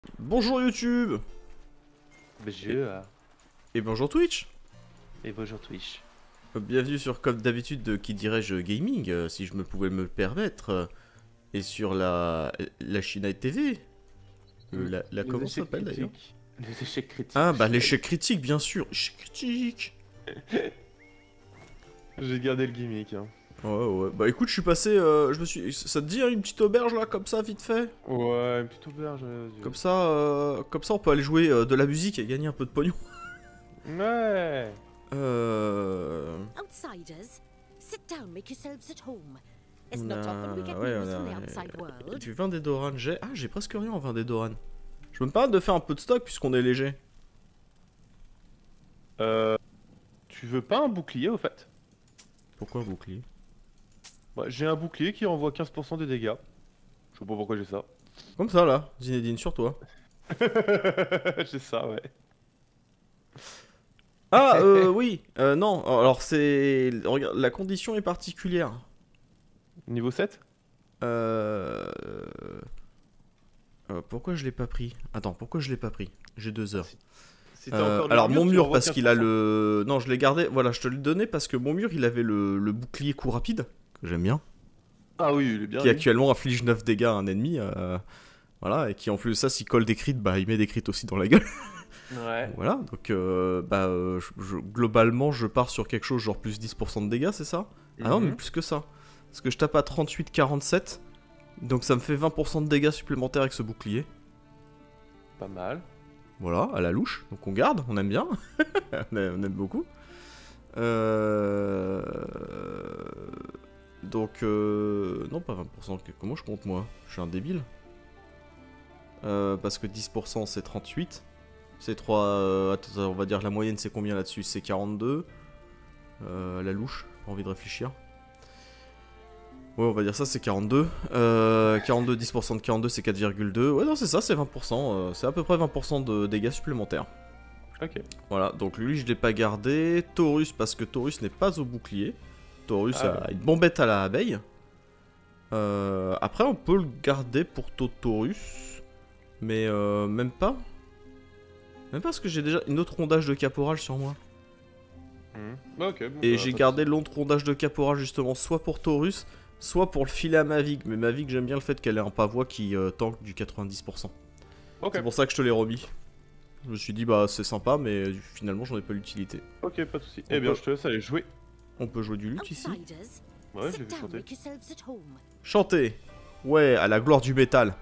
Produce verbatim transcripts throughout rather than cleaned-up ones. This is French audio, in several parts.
Bonjour YouTube. Bonjour. Et bonjour Twitch. Et bonjour Twitch. Bienvenue sur, comme d'habitude, de qui dirais-je gaming, euh, si je me pouvais me le permettre. euh, et sur la, la China T V. Euh, la, la Les comment ça échecs s'appelle d'ailleurs? critiques. Les échecs critiques. Ah bah l'échec critique bien sûr. Échec critique. J'ai gardé le gimmick. Hein. Ouais ouais. Bah écoute, je suis passé. euh, je me suis. Ça te dit hein, une petite auberge là, comme ça, vite fait. Ouais, une petite auberge. euh, Comme ça, euh, comme ça, on peut aller jouer euh, de la musique et gagner un peu de pognon. Ouais. Euh. Outsiders, sit down, make yourselves at home. It's On not a... often we get ouais, news on from a... the outside world. Du vin d'Edoran, j'ai... Ah, j'ai presque rien en vin d'Edoran. Je me permets de faire un peu de stock puisqu'on est léger. Euh. Tu veux pas un bouclier au fait? Pourquoi un bouclier? Ouais, j'ai un bouclier qui renvoie quinze pour cent des dégâts. Je sais pas pourquoi j'ai ça. Comme ça là, Zinedine, sur toi. j'ai ça, ouais. Ah, euh, oui, euh, non, alors c'est... Regarde, la condition est particulière. Niveau sept? Euh... euh, pourquoi je l'ai pas pris? Attends, pourquoi je l'ai pas pris? J'ai deux heures. Si t'as Euh, encore de alors l'armure, mon tu mur renvoies parce qu'il a quinze pour cent. le... Non, je l'ai gardé, voilà, je te l'ai donné parce que mon mur il avait le, le bouclier coup rapide, que j'aime bien. Ah oui, il est bien. Qui lui. actuellement inflige neuf dégâts à un ennemi. Euh... Voilà, et qui en plus de ça, s'il colle des crits, bah il met des crits aussi dans la gueule. Ouais. Voilà, donc euh, bah euh, je- je- globalement je pars sur quelque chose genre plus dix pour cent de dégâts, c'est ça? Ah non, mais Mhm. plus que ça. Parce que je tape à trente-huit quarante-sept, donc ça me fait vingt pour cent de dégâts supplémentaires avec ce bouclier. Pas mal. Voilà, à la louche, donc on garde, on aime bien. on, aime, on aime beaucoup. Euh... Donc, euh... non pas vingt pour cent, comment je compte moi? Je suis un débile. Euh, parce que dix pour cent c'est trente-huit. C'est trois. Euh, attends, on va dire la moyenne c'est combien là-dessus? C'est quarante-deux. Euh, la louche, pas envie de réfléchir. Ouais, on va dire ça, c'est quarante-deux. Euh, quarante-deux, dix pour cent de quarante-deux, c'est quatre virgule deux. Ouais, non, c'est ça, c'est vingt pour cent. Euh, c'est à peu près vingt pour cent de dégâts supplémentaires. Ok. Voilà, donc lui, je l'ai pas gardé. Taurus, parce que Taurus n'est pas au bouclier. Taurus Ah a une bombette à la abeille. Euh, après, on peut le garder pour Taurus. Mais euh, même pas. Même parce que j'ai déjà une autre rondage de caporal sur moi. Mhm. Bah, ok. Bon, Et bah, j'ai pas de gardé soucis. l'autre rondage de caporal justement soit pour Taurus, soit pour le filer à Mavic. Mais Mavic, j'aime bien le fait qu'elle ait un pavois qui euh, tank du quatre-vingt-dix pour cent. Ok. C'est pour ça que je te l'ai remis. Je me suis dit, bah c'est sympa, mais euh, finalement j'en ai pas l'utilité. Ok, pas de soucis. On Eh bien, peut- je te laisse aller jouer. On peut jouer du luth ici. Outsiders, Ouais, j'ai sit vu down, chanter. make yourselves at home. Chanter. Ouais, à la gloire du métal.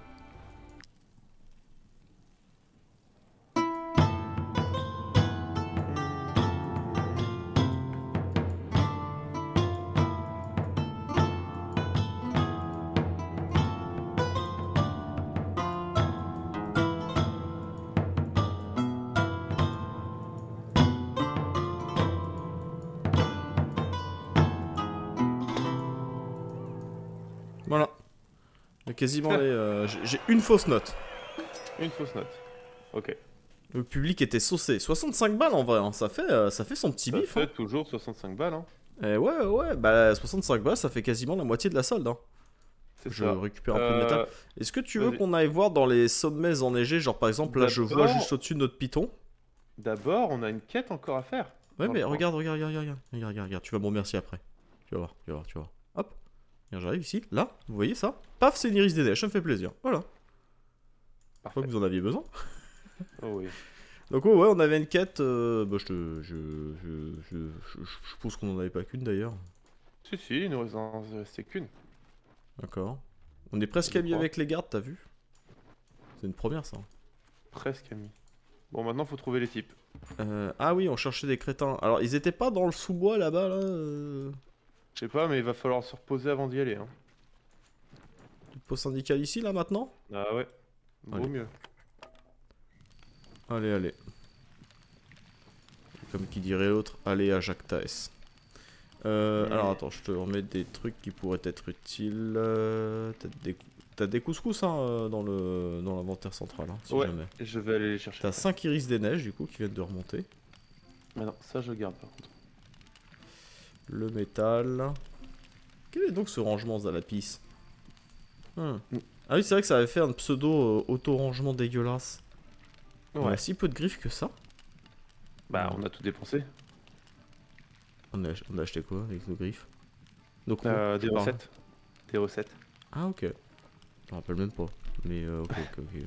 Voilà. J'ai quasiment les. euh, j'ai- J'ai une fausse note. Une fausse note. Ok. Le public était saucé. soixante-cinq balles en vrai, hein, ça, fait, euh, ça fait son petit Ça bif. fait Hein. toujours soixante-cinq balles, hein. Eh ouais, ouais, bah soixante-cinq balles, ça fait quasiment la moitié de la solde. Hein. C'est Je ça. récupère un peu de métal. Euh, Est-ce que tu veux vas-y. qu'on aille voir dans les sommets enneigés? Genre par exemple, là je vois D'abord- juste au-dessus de notre python. D'abord, on a une quête encore à faire. Ouais, Dans mais le coin. regarde, regarde, regarde, regarde, regarde, regarde, regarde, tu vas me remercier après. Tu vas voir, tu vas voir, tu vas voir. Hop, Regarde, j'arrive ici, là, vous voyez ça? Paf, c'est une iris des neiges, ça me fait plaisir. Voilà. Je Parfait. crois que vous en aviez besoin. Oh oui. Donc ouais, ouais, on avait une quête. Euh, bah, je, te, je, je, je, je, je suppose qu'on en avait pas qu'une d'ailleurs. Si, si, il nous reste en restait qu'une. D'accord. On est presque Je amis crois. avec les gardes, t'as vu? C'est une première ça. Presque ami. Bon, maintenant, faut trouver les types. Euh, ah oui, on cherchait des crétins. Alors, ils étaient pas dans le sous-bois là-bas, là, euh... Je sais pas, mais il va falloir se reposer avant d'y aller. Hein. Du post syndical ici, là, maintenant? Ah ouais. Vaut Allez. mieux. Allez, allez. Comme qui dirait l'autre, allez à Jacques Taès. Euh, Mm. Alors, attends, je te remets des trucs qui pourraient être utiles. Euh, T'as des, t'as des couscous, hein, euh, dans le dans l'inventaire central, hein, si Ouais. jamais. Je vais aller les chercher. T'as cinq iris des neiges, du coup, qui viennent de remonter. Mais non, ça, je garde par contre. Le métal. Quel est donc ce rangement à la pisse? Hmm. Ah oui, c'est vrai que ça avait fait un pseudo euh, auto-rangement dégueulasse. On a Ouais. si peu de griffes que ça. Bah, on a tout dépensé. On a, on a acheté quoi avec nos griffes? Nos crocs, Euh, des tu parles. recettes. Des recettes. Ah ok. Je me rappelle même pas. Mais euh, ok, ok, ok.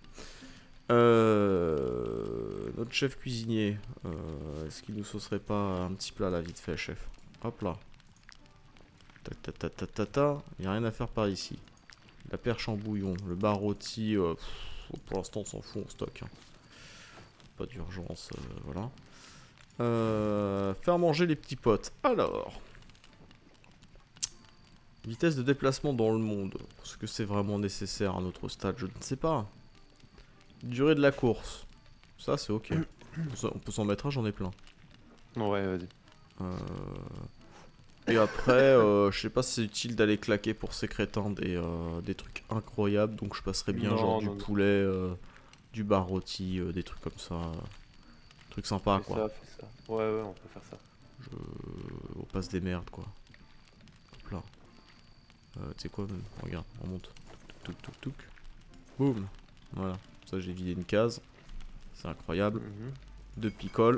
Euh, notre chef cuisinier, euh, est-ce qu'il nous saucerait pas un petit plat là vite fait, chef? Hop là. Ta ta ta ta ta ta. Y a rien à faire par ici. La perche en bouillon, le bar rôti, euh, pff, pour l'instant on s'en fout, on stocke. Hein. Pas d'urgence, euh, voilà. Euh, faire manger les petits potes. Alors. Vitesse de déplacement dans le monde. Est-ce que c'est vraiment nécessaire à notre stade? Je ne sais pas. Durée de la course. Ça, c'est ok. On peut s'en mettre un, j'en ai plein. Ouais, vas-y. Euh... Et après, euh, je sais pas si c'est utile d'aller claquer pour ces crétins des, euh, des trucs incroyables. Donc je passerai bien Non, genre non, du non. poulet, euh, du bar rôti, euh, des trucs comme ça. Trucs sympas, Fais quoi. ça, fais ça. Ouais, ouais, on peut faire ça. Je... On passe des merdes, quoi. Hop là. Euh, tu sais quoi, même regarde, on monte. Touc, touc, touc, touc. Boum. Voilà. Ça, j'ai vidé une case. C'est incroyable. Mhm. Deux picoles.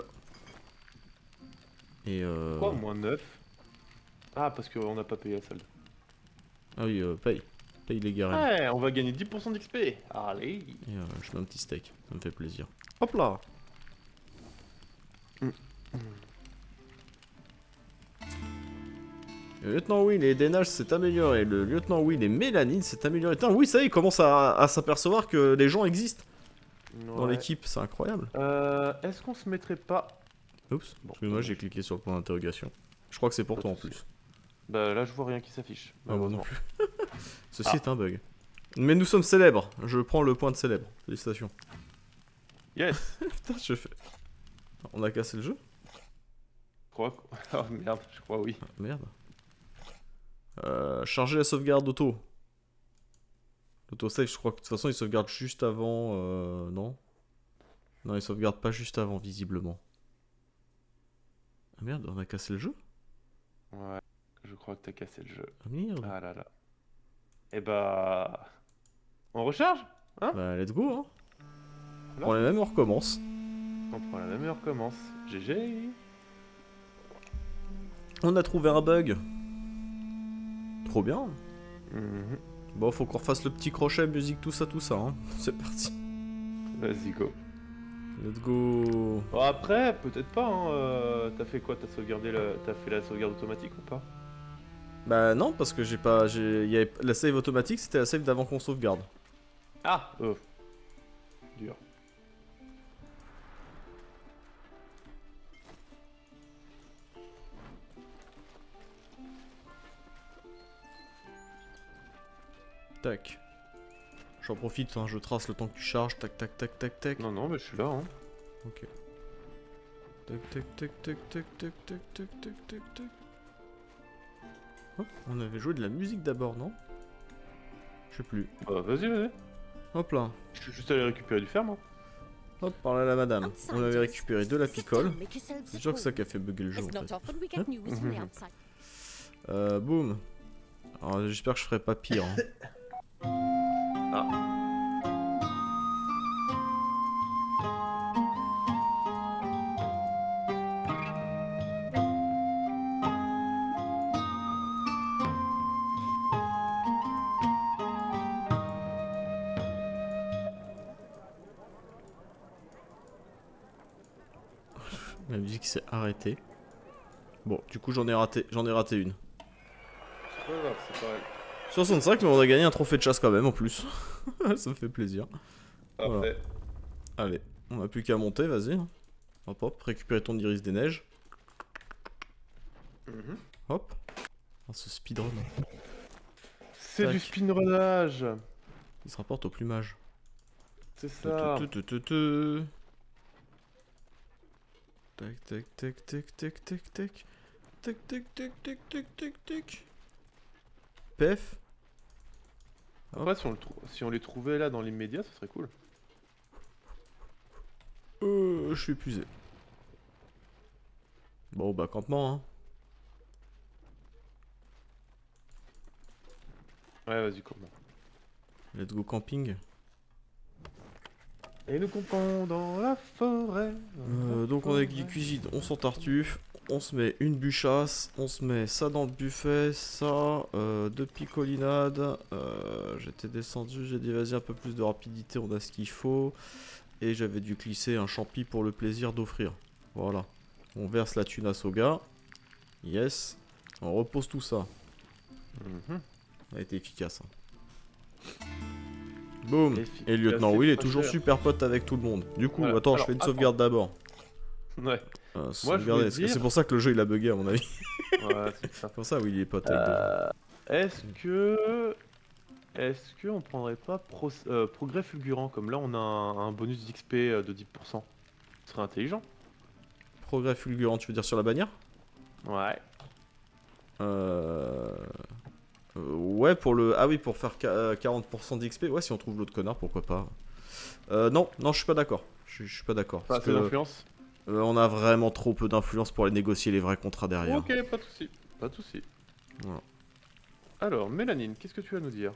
Et euh... Pourquoi moins neuf? Ah, parce qu'on n'a pas payé la solde. Ah oui, euh, paye. Paye les garènes. Ouais, on va gagner dix pour cent d'X P. Allez. Et euh, je mets un petit steak. Ça me fait plaisir. Hop là. Le lieutenant Will et Denage s'est amélioré. Le lieutenant Will et Mélanine s'est amélioré. Putain, oui, ça y est, il commence à, à s'apercevoir que les gens existent dans Ouais. l'équipe. C'est incroyable. Euh, Est-ce qu'on se mettrait pas... Oups. Bon, Excuse-moi, j'ai dommage. cliqué sur le point d'interrogation. Je crois que c'est pour Pas toi de en soucis. plus. Bah là, je vois rien qui s'affiche. Ah, moi non malheureusement. plus. Ceci Ah. est un bug. Mais nous sommes célèbres. Je prends le point de célèbre. Félicitations. Yes. Putain, je fais. On a cassé le jeu? Je crois que... Oh merde, je crois oui. Ah, merde. Euh, charger la sauvegarde auto. L'autosave, je crois que de toute façon, il sauvegarde juste avant. Euh, non? Non, il sauvegarde pas juste avant, visiblement. Ah merde, on a cassé le jeu? Ouais, je crois que t'as cassé le jeu. Ah merde. Ah là là. Et bah... On recharge? Hein? Bah, let's go, hein. On Voilà. prend les mêmes, on recommence. On prend la même heure, commence. G G. On a trouvé un bug. Trop bien. Mhm. Bon, faut qu'on refasse le petit crochet, musique, tout ça, tout ça, hein. C'est parti. Vas-y, go. Let's go. Bon, après, peut-être pas, hein. euh, T'as fait quoi? T'as sauvegardé la... T'as fait la sauvegarde automatique ou pas? Bah non, parce que j'ai pas... j'ai- il y avait... La save automatique, c'était la save d'avant qu'on sauvegarde. Ah! Euh. Dur. Tac. J'en profite, hein, je trace le temps que tu charges. Tac, tac, tac, tac, tac. Non, non, mais je suis là, hein. Ok. Tac, tac, tac, tac, tac, tac, tac, tac, tac, tac, tac. Hop, on avait joué de la musique d'abord, non? Je sais plus. Bah, vas-y, vas-y. Hop là. Je suis juste allé récupérer du fer, moi. Hop, par là la madame. Outside, On avait yes. récupéré de la Sit picole. down, make yourselves C'est at sûr que ça home. qui a fait bugger le jeu It's en not fait. often we get news from the outside. Euh, boum. Alors j'espère que je ferai pas pire. Hein. Ah. La musique s'est arrêtée. Bon, du coup j'en ai raté, j'en ai raté une. C'est pas grave, c'est pas grave. soixante-cinq, mais on a gagné un trophée de chasse quand même en plus. Ça me fait plaisir. Parfait. Voilà. Allez, on a plus qu'à monter, vas-y. Hop hop, récupérer ton iris des neiges. Mhm. Hop. Ah, ce speedrun. C'est Tac. du speedrunnage. Il se rapporte au plumage. C'est ça. Tu, tu, tu, tu, tu. Tac tac tac tac tac tac tac. Tac tac tac tac tac tac tac. Pef. Après, si on, le trou- si on les trouvait là dans l'immédiat, ce serait cool. Euh, je suis épuisé. Bon bah campement hein. Ouais, vas-y, comment? Let's go camping. Et nous campons dans la forêt. dans Euh, la donc on forêt. a qui cuisine, on s'entartuffe, on se met une bûchasse, on se met ça dans le buffet, ça, euh, deux picolinades, euh, j'étais descendu, j'ai dit vas-y un peu plus de rapidité, on a ce qu'il faut, et j'avais dû glisser un champi pour le plaisir d'offrir. Voilà, on verse la tunasse au gars, yes, on repose tout ça, Mhm. ça a été efficace. Hein. Boum, Efficace, et lieutenant c'est Will est pas toujours cher. super pote avec tout le monde. Du coup, Voilà. attends, Alors, je fais une attends. sauvegarde d'abord. Ouais. Euh, Moi, je sauvegarder, voulais parce que dire- c'est pour ça que le jeu il a bugué à mon avis. Ouais, c'est ça. C'est pour ça, oui, il est pote avec d'autres. Euh, Est-ce que. Est-ce que on prendrait pas pro- euh, progrès fulgurant? Comme là, on a un, un bonus d'X P euh, de dix pour cent. Ce serait intelligent. Progrès fulgurant, tu veux dire sur la bannière? Ouais. Euh... euh, Ouais, pour le. Ah oui, pour faire qua- quarante pour cent d'X P. Ouais, si on trouve l'autre connard, pourquoi pas. Euh, non, non, je suis pas d'accord. Je je suis pas d'accord. Pas Parce assez que d'influence. euh, on a vraiment trop peu d'influence pour aller négocier les vrais contrats derrière. Ok, pas de soucis. Pas de soucis. Voilà. Alors, Mélanine, qu'est-ce que tu as à nous dire?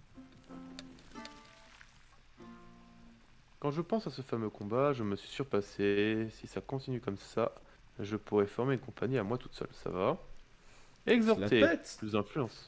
Quand je pense à ce fameux combat, je me suis surpassé. Si ça continue comme ça, je pourrais former une compagnie à moi toute seule. Ça va. Exhorter. La tête. Plus d'influence.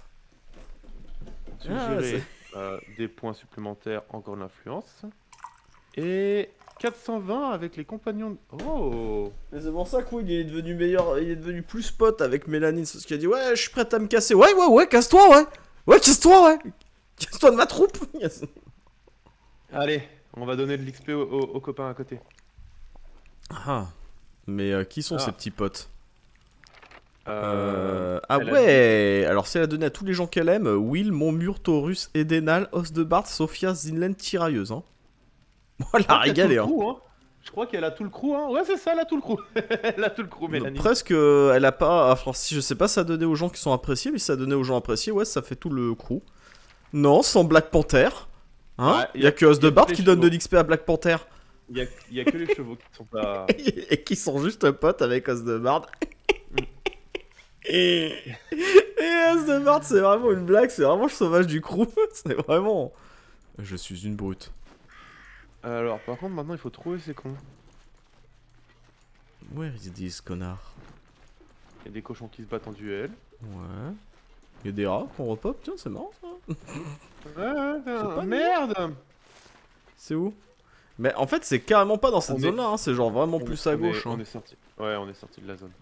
Ah, Suggérer euh, des points supplémentaires, encore de l'influence. Et quatre cent vingt avec les compagnons. de- Oh! Mais c'est pour ça que Will il est devenu meilleur, il est devenu plus pote avec Mélanie, c'est ce qu'il a dit ouais je suis prête à me casser, ouais ouais ouais casse-toi ouais, ouais casse-toi ouais, casse-toi de ma troupe. Allez, on va donner de l'X P aux, aux- aux copains à côté. Ah, mais euh, qui sont Ah. ces petits potes? Euh, Euh, Ah elle a ouais, alors si elle a donné à tous les gens qu'elle aime, Will, Montmur, Taurus, Edenal, Osdebart, Sophia, Zinlen, Tirailleuse hein. Moi elle Je crois a qu'elle a tout régalé le hein. crew, hein. Je crois qu'elle a tout le crew, hein. Ouais, c'est ça, elle a tout le crew. Elle a tout le crew, Mélanie. Presque, euh, elle a pas. Enfin, si je sais pas, ça a donné aux gens qui sont appréciés, mais si ça a donné aux gens appréciés, ouais, ça fait tout le crew. Non, sans Black Panther. Hein Ouais, Il y a que Osdebart que les qui donne de chevaux. l'X P à Black Panther. Il y a, il y a que les chevaux qui sont pas. Et qui sont juste potes avec Osdebart. et et Osdebart, c'est vraiment une blague, c'est vraiment le sauvage du crew. C'est vraiment. Je suis une brute. Alors, par contre, maintenant, il faut trouver ces cons. Where is this connard? Il y a des cochons qui se battent en duel. Ouais. Il y a des rats qu'on repop, tiens, c'est marrant ça. Ouais, ouais, pas ouais, merde! C'est où? Mais en fait, c'est carrément pas dans cette On est- zone-là, hein, c'est genre vraiment On- plus à on est- gauche. On hein. est sorti. Ouais, on est sorti de la zone.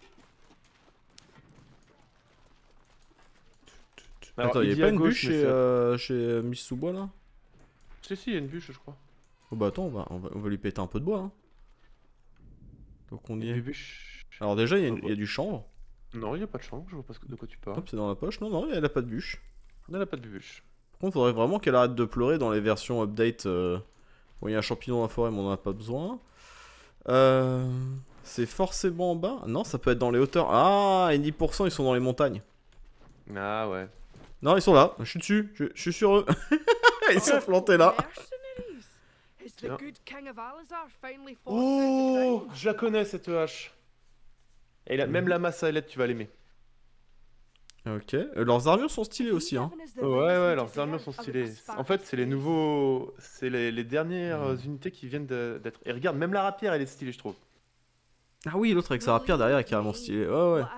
Alors, Attends, il y'a dit pas à une gauche, bûche mais chez, c'est- euh, chez Miss Sous-Bois là? Si, si, il y a une bûche, je crois. Oh bah attends, on va, on va, on va lui péter un peu de bois. Hein. Donc on y Il y a est. une bûche. Alors déjà, il y, a Ah, une- il y a du chanvre. Non, il n'y a pas de chambre, je vois pas ce que- de quoi tu parles. Hop, c'est dans la poche. Non, non, elle a pas de bûche. On n'a pas de bûche. Par contre, faudrait vraiment qu'elle arrête de pleurer dans les versions update. Euh... Bon, il y a un champignon dans la forêt, mais on en a pas besoin. Euh... C'est forcément en bas? Non, ça peut être dans les hauteurs. Ah, et dix pour cent ils sont dans les montagnes. Ah ouais. Non, ils sont là. Je suis dessus. Je, je suis sur eux. Ils sont plantés là. Mercenaries? Is the Tiens. good King of Alizar finally forced Oh, into je la connais cette hache. Et la- même la masse à ailette, tu vas l'aimer. Ok. Euh, leurs armures sont stylées aussi, hein. Ouais, ouais, leurs armures sont stylées. En fait, c'est les nouveaux. C'est les, les dernières euh, unités qui viennent de- d'être. Et regarde, même la rapière, elle est stylée, je trouve. Ah oui, l'autre avec sa rapière derrière est carrément stylé. Ouais, ouais.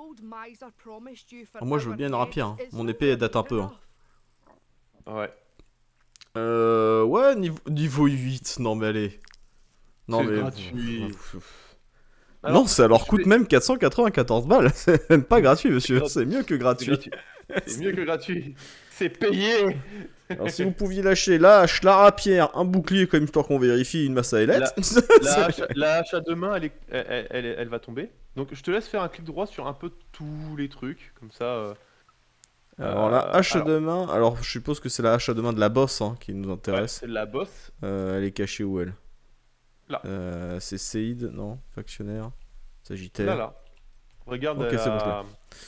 Ah, moi, je veux bien une rapière, hein. Mon épée, elle date un peu, hein. Ouais. Euh. Ouais, niveau, niveau huit. Non, mais allez. Non, C'est mais. gratuit. non, ça leur je coûte vais- même quatre cent quatre-vingt-quatorze balles. C'est même pas gratuit, monsieur. gratuit. C'est mieux que C'est gratuit. gratuit. C'est mieux que gratuit. C'est payé. Alors, si vous pouviez lâcher la hache, la rapière, un bouclier, comme histoire qu'on vérifie, une masse à ailettes. La hache, la hache à deux mains, elle, est- elle, elle- elle- elle va tomber. Donc je te laisse faire un clic droit sur un peu tous les trucs. Comme ça. euh, Alors, la euh, hache alors, à deux mains. Alors, je suppose que c'est la hache à deux mains de la bosse hein, qui nous ouais, intéresse. c'est la bosse. Euh, elle est cachée où elle? Là. Euh, c'est Seid, non? Factionnaire. Sagittaire. Là, là. Regarde. Ok, elle c'est bon, a- je l'ai.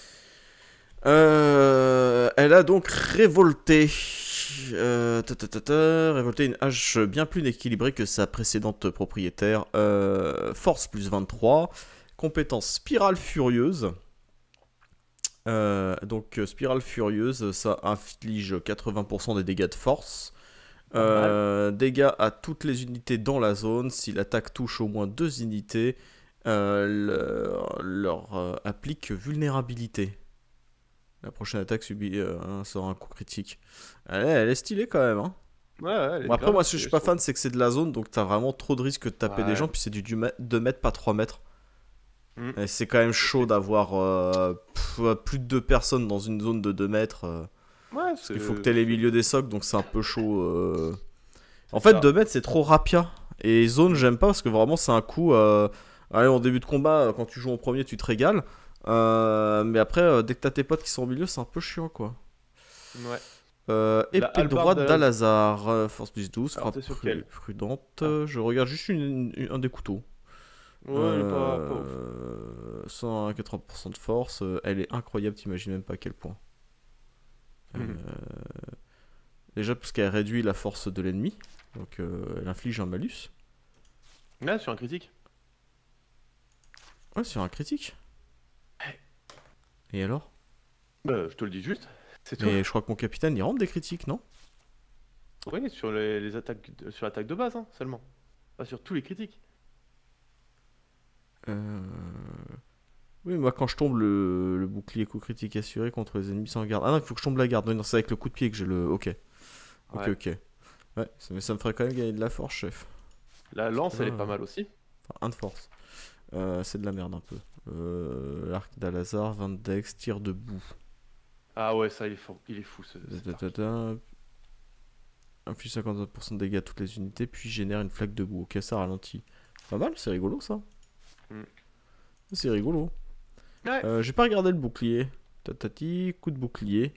Euh, elle a donc révolté. Euh, ta, ta, ta, ta, révolté une hache bien plus équilibrée que sa précédente propriétaire. Euh, force plus vingt-trois. Compétence spirale furieuse. Euh, donc, euh, spirale furieuse, ça inflige quatre-vingts pour cent des dégâts de force. Euh, dégâts à toutes les unités dans la zone. Si l'attaque touche au moins deux unités, euh, leur, leur euh, applique vulnérabilité. La prochaine attaque subit euh, un, sera un coup critique. Elle, est- elle est stylée quand même. Hein. Ouais, ouais, elle est Bon, après, grave moi, ce que je stylée, suis pas trouve. fan, c'est que c'est de la zone, donc t'as vraiment trop de risques de taper des Ouais. gens. Puis c'est du deux mètres, pas trois mètres. Mm. Et c'est quand même chaud d'avoir euh, pff, plus de deux personnes dans une zone de deux mètres. euh, Ouais, parce qu'il faut que t'aies les milieux des socs, donc c'est un peu chaud. euh. En C'est fait, ça. deux mètres, c'est trop rapia. Et zone, j'aime pas parce que vraiment, c'est un coup. euh, Allez, en début de combat, euh, quand tu joues en premier, tu te régales. Euh, Mais après, euh, dès que t'as tes potes qui sont au milieu, c'est un peu chiant, quoi. Ouais. Euh, La épée hallebarde droite d'Al-Azar. d'Al-Azar, euh, force plus douze, Alors, frappe t'es sur pru- quel prudente. Ah. euh, Je regarde juste une- une- un des couteaux. Ouais, elle est pas, pas ouf. Euh, cent quatre-vingts pour cent de force, euh, elle est incroyable, t'imagines même pas à quel point. Euh, Mhm. Déjà parce qu'elle réduit la force de l'ennemi, donc euh, elle inflige un malus. Ouais, sur un critique. Ouais, sur un critique. Et alors? Bah, je te le dis juste. C'est tout. Mais je crois que mon capitaine il rentre des critiques, non? Oui, sur les, les attaques, de- sur l'attaque de base, hein, seulement. Pas sur tous les critiques. Euh... Oui, moi quand je tombe le, le bouclier coup critique assuré contre les ennemis sans garde. Ah non, il faut que je tombe la garde. Oui, non, c'est avec le coup de pied que j'ai le. Ok. Ok, Ouais. ok. Ouais, ça- mais ça me ferait quand même gagner de la force, chef. La lance, elle est Ah. pas mal aussi. Enfin, un de force. Euh, c'est de la merde un peu. Euh, L'arc d'Al-Azar, vingt de dex, tir debout. Ah ouais, ça, il est fou, il est fou ce. cet arc. Ta-ta-ta-ta. Inflige cinquante pour cent de dégâts à toutes les unités, puis génère une flaque de boue. Ok, ça ralentit. Pas mal, c'est rigolo ça. Mm. C'est rigolo. Ouais. Euh, J'ai pas regardé le bouclier. Tatati, coup de bouclier.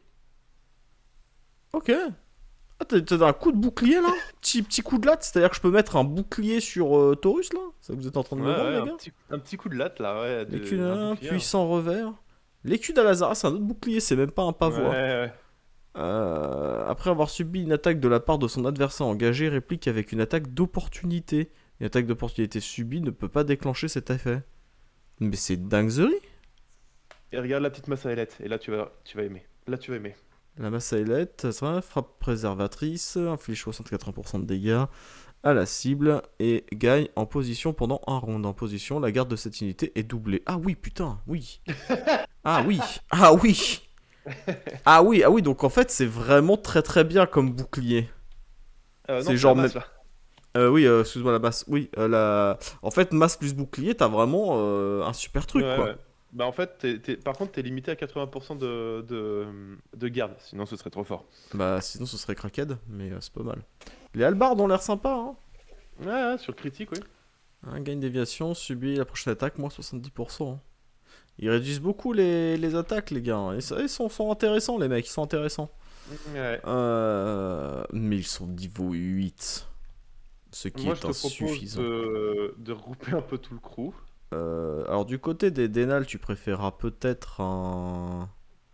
Ok. Ah, t'as t'as un coup de bouclier là? Petit, petit coup de latte, c'est-à-dire que je peux mettre un bouclier sur euh, Taurus là? C'est ça que vous êtes en train de me Ouais, vendre, ouais, les un, gars? petit, un petit coup de latte là, ouais. de- L'écu un d'un bouclier, puissant revers. L'écu d'Al-Azar, c'est un autre bouclier, c'est même pas un hein. pavois. Ouais, ouais. Euh, après avoir subi une attaque de la part de son adversaire engagé, réplique avec une attaque d'opportunité. Une attaque d'opportunité subie ne peut pas déclencher cet effet. Mais c'est dinguerie. Et regarde la petite masse à ailette, et là tu vas, tu vas aimer. Là tu vas aimer. La masse à ailette, ça, frappe préservatrice, inflige soixante à quatre-vingts pour cent de dégâts à la cible et gagne en position pendant un round. En position, la garde de cette unité est doublée. Ah oui, putain, oui. Ah oui, ah oui. Ah oui, ah oui, donc en fait c'est vraiment très très bien comme bouclier. Euh, C'est non, genre la masse, même- là. Euh, oui, euh, excuse-moi, la masse. Oui, euh, la... en fait, masse plus bouclier, t'as vraiment euh, un super truc, Ouais, quoi. ouais. Bah en fait, t'es- t'es- par contre, t'es limité à quatre-vingts pour cent de, de, de garde, sinon ce serait trop fort. Bah, sinon, ce serait cracked, mais euh, c'est pas mal. Les halbards ont l'air sympas, hein. Ouais, ouais, sur le critique, oui. Un gain de déviation, subit la prochaine attaque, moins soixante-dix pour cent. hein. Ils réduisent beaucoup les, les attaques, les gars. Et ça, ils sont, sont intéressants, les mecs, ils sont intéressants. Ouais. Euh... Mais ils sont niveau huit. Ce qui Moi, je est te propose insuffisant. de, de regrouper un peu tout le crew. Euh, alors du côté des Dénal, tu préféreras peut-être un...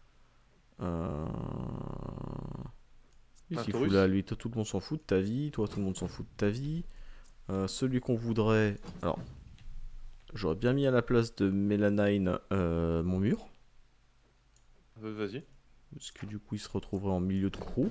un... Qu'est-ce Un qu'il fout Taurus. là, lui? Toi, tout le monde s'en fout de ta vie. Toi, tout le monde s'en fout de ta vie. Euh, celui qu'on voudrait... Alors, j'aurais bien mis à la place de Melanine euh, mon mur. Euh, Vas-y. Parce que du coup, il se retrouverait en milieu de crew.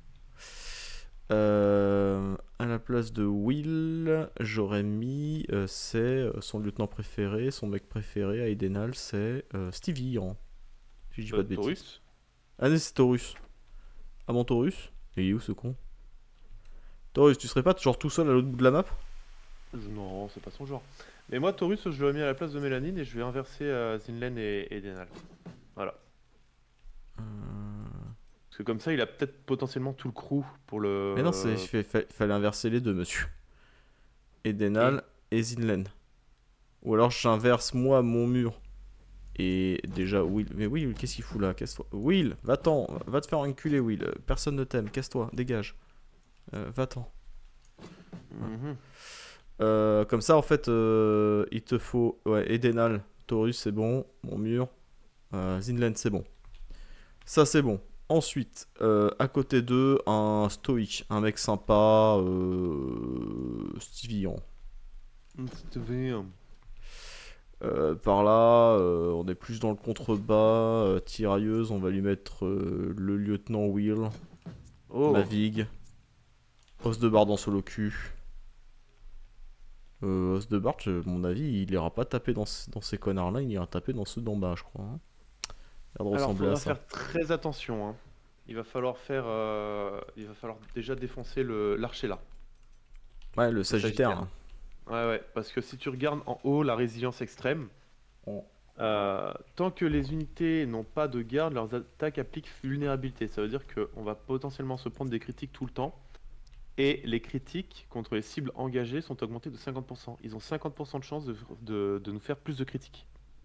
Euh, à la place de Will, j'aurais mis euh, c'est euh, son lieutenant préféré, son mec préféré à Edenal, c'est euh, Stevie Ian. Si je dis pas Euh, de bêtises. Taurus. Ah non, c'est Taurus. Ah mon Taurus? Et il est où ce con? Taurus, tu serais pas genre tout seul à l'autre bout de la map? Je- Non, c'est pas son genre. Mais moi, Taurus, je l'ai mis à la place de Mélanine et je vais inverser euh, Zinlen et, et Denal. Voilà. Euh, Parce que comme ça, il a peut-être potentiellement tout le crew pour le. Mais non, c'est- il fa- fa- fallait inverser les deux, monsieur. Edenal et Zinlen. Ou alors j'inverse moi mon mur. Et déjà, Will. Mais Will, qu'est-ce qu'il fout là? Casse-toi. Will, va-t'en. Va te faire enculer, Will. Euh, Personne ne t'aime. Casse-toi. Dégage. Euh, va-t'en. Mhm. Euh, comme ça, en fait, euh, il te faut. Ouais, Edenal. Taurus, c'est bon. Mon mur. Euh, Zinlen, c'est bon. Ça, c'est bon. Ensuite, euh, à côté d'eux, un stoïque. Un mec sympa. Euh... Stevie Ian. C'était- Euh, par là, euh, on est plus dans le contrebas. Euh, tirailleuse, on va lui mettre euh, le lieutenant Will, Oh, Mavig, os de barde en solo cul. Euh, os de barde, à mon avis, il ira pas taper dans, ce- dans ces connards-là, il ira taper dans ceux d'en bas, je crois. Hein. Il a l'air de alors ressembler faudra à ça. faire très attention. Hein. Il va falloir faire, euh, il va falloir déjà défoncer le l'archer là. Ouais, le Sagittaire. Sagittaire. Ouais, ouais, parce que si tu regardes en haut la résilience extrême, Oh. euh, tant que les unités n'ont pas de garde, leurs attaques appliquent vulnérabilité. Ça veut dire qu'on va potentiellement se prendre des critiques tout le temps. Et les critiques contre les cibles engagées sont augmentées de cinquante pour cent. Ils ont cinquante pour cent de chance de, de, de nous faire plus de critiques.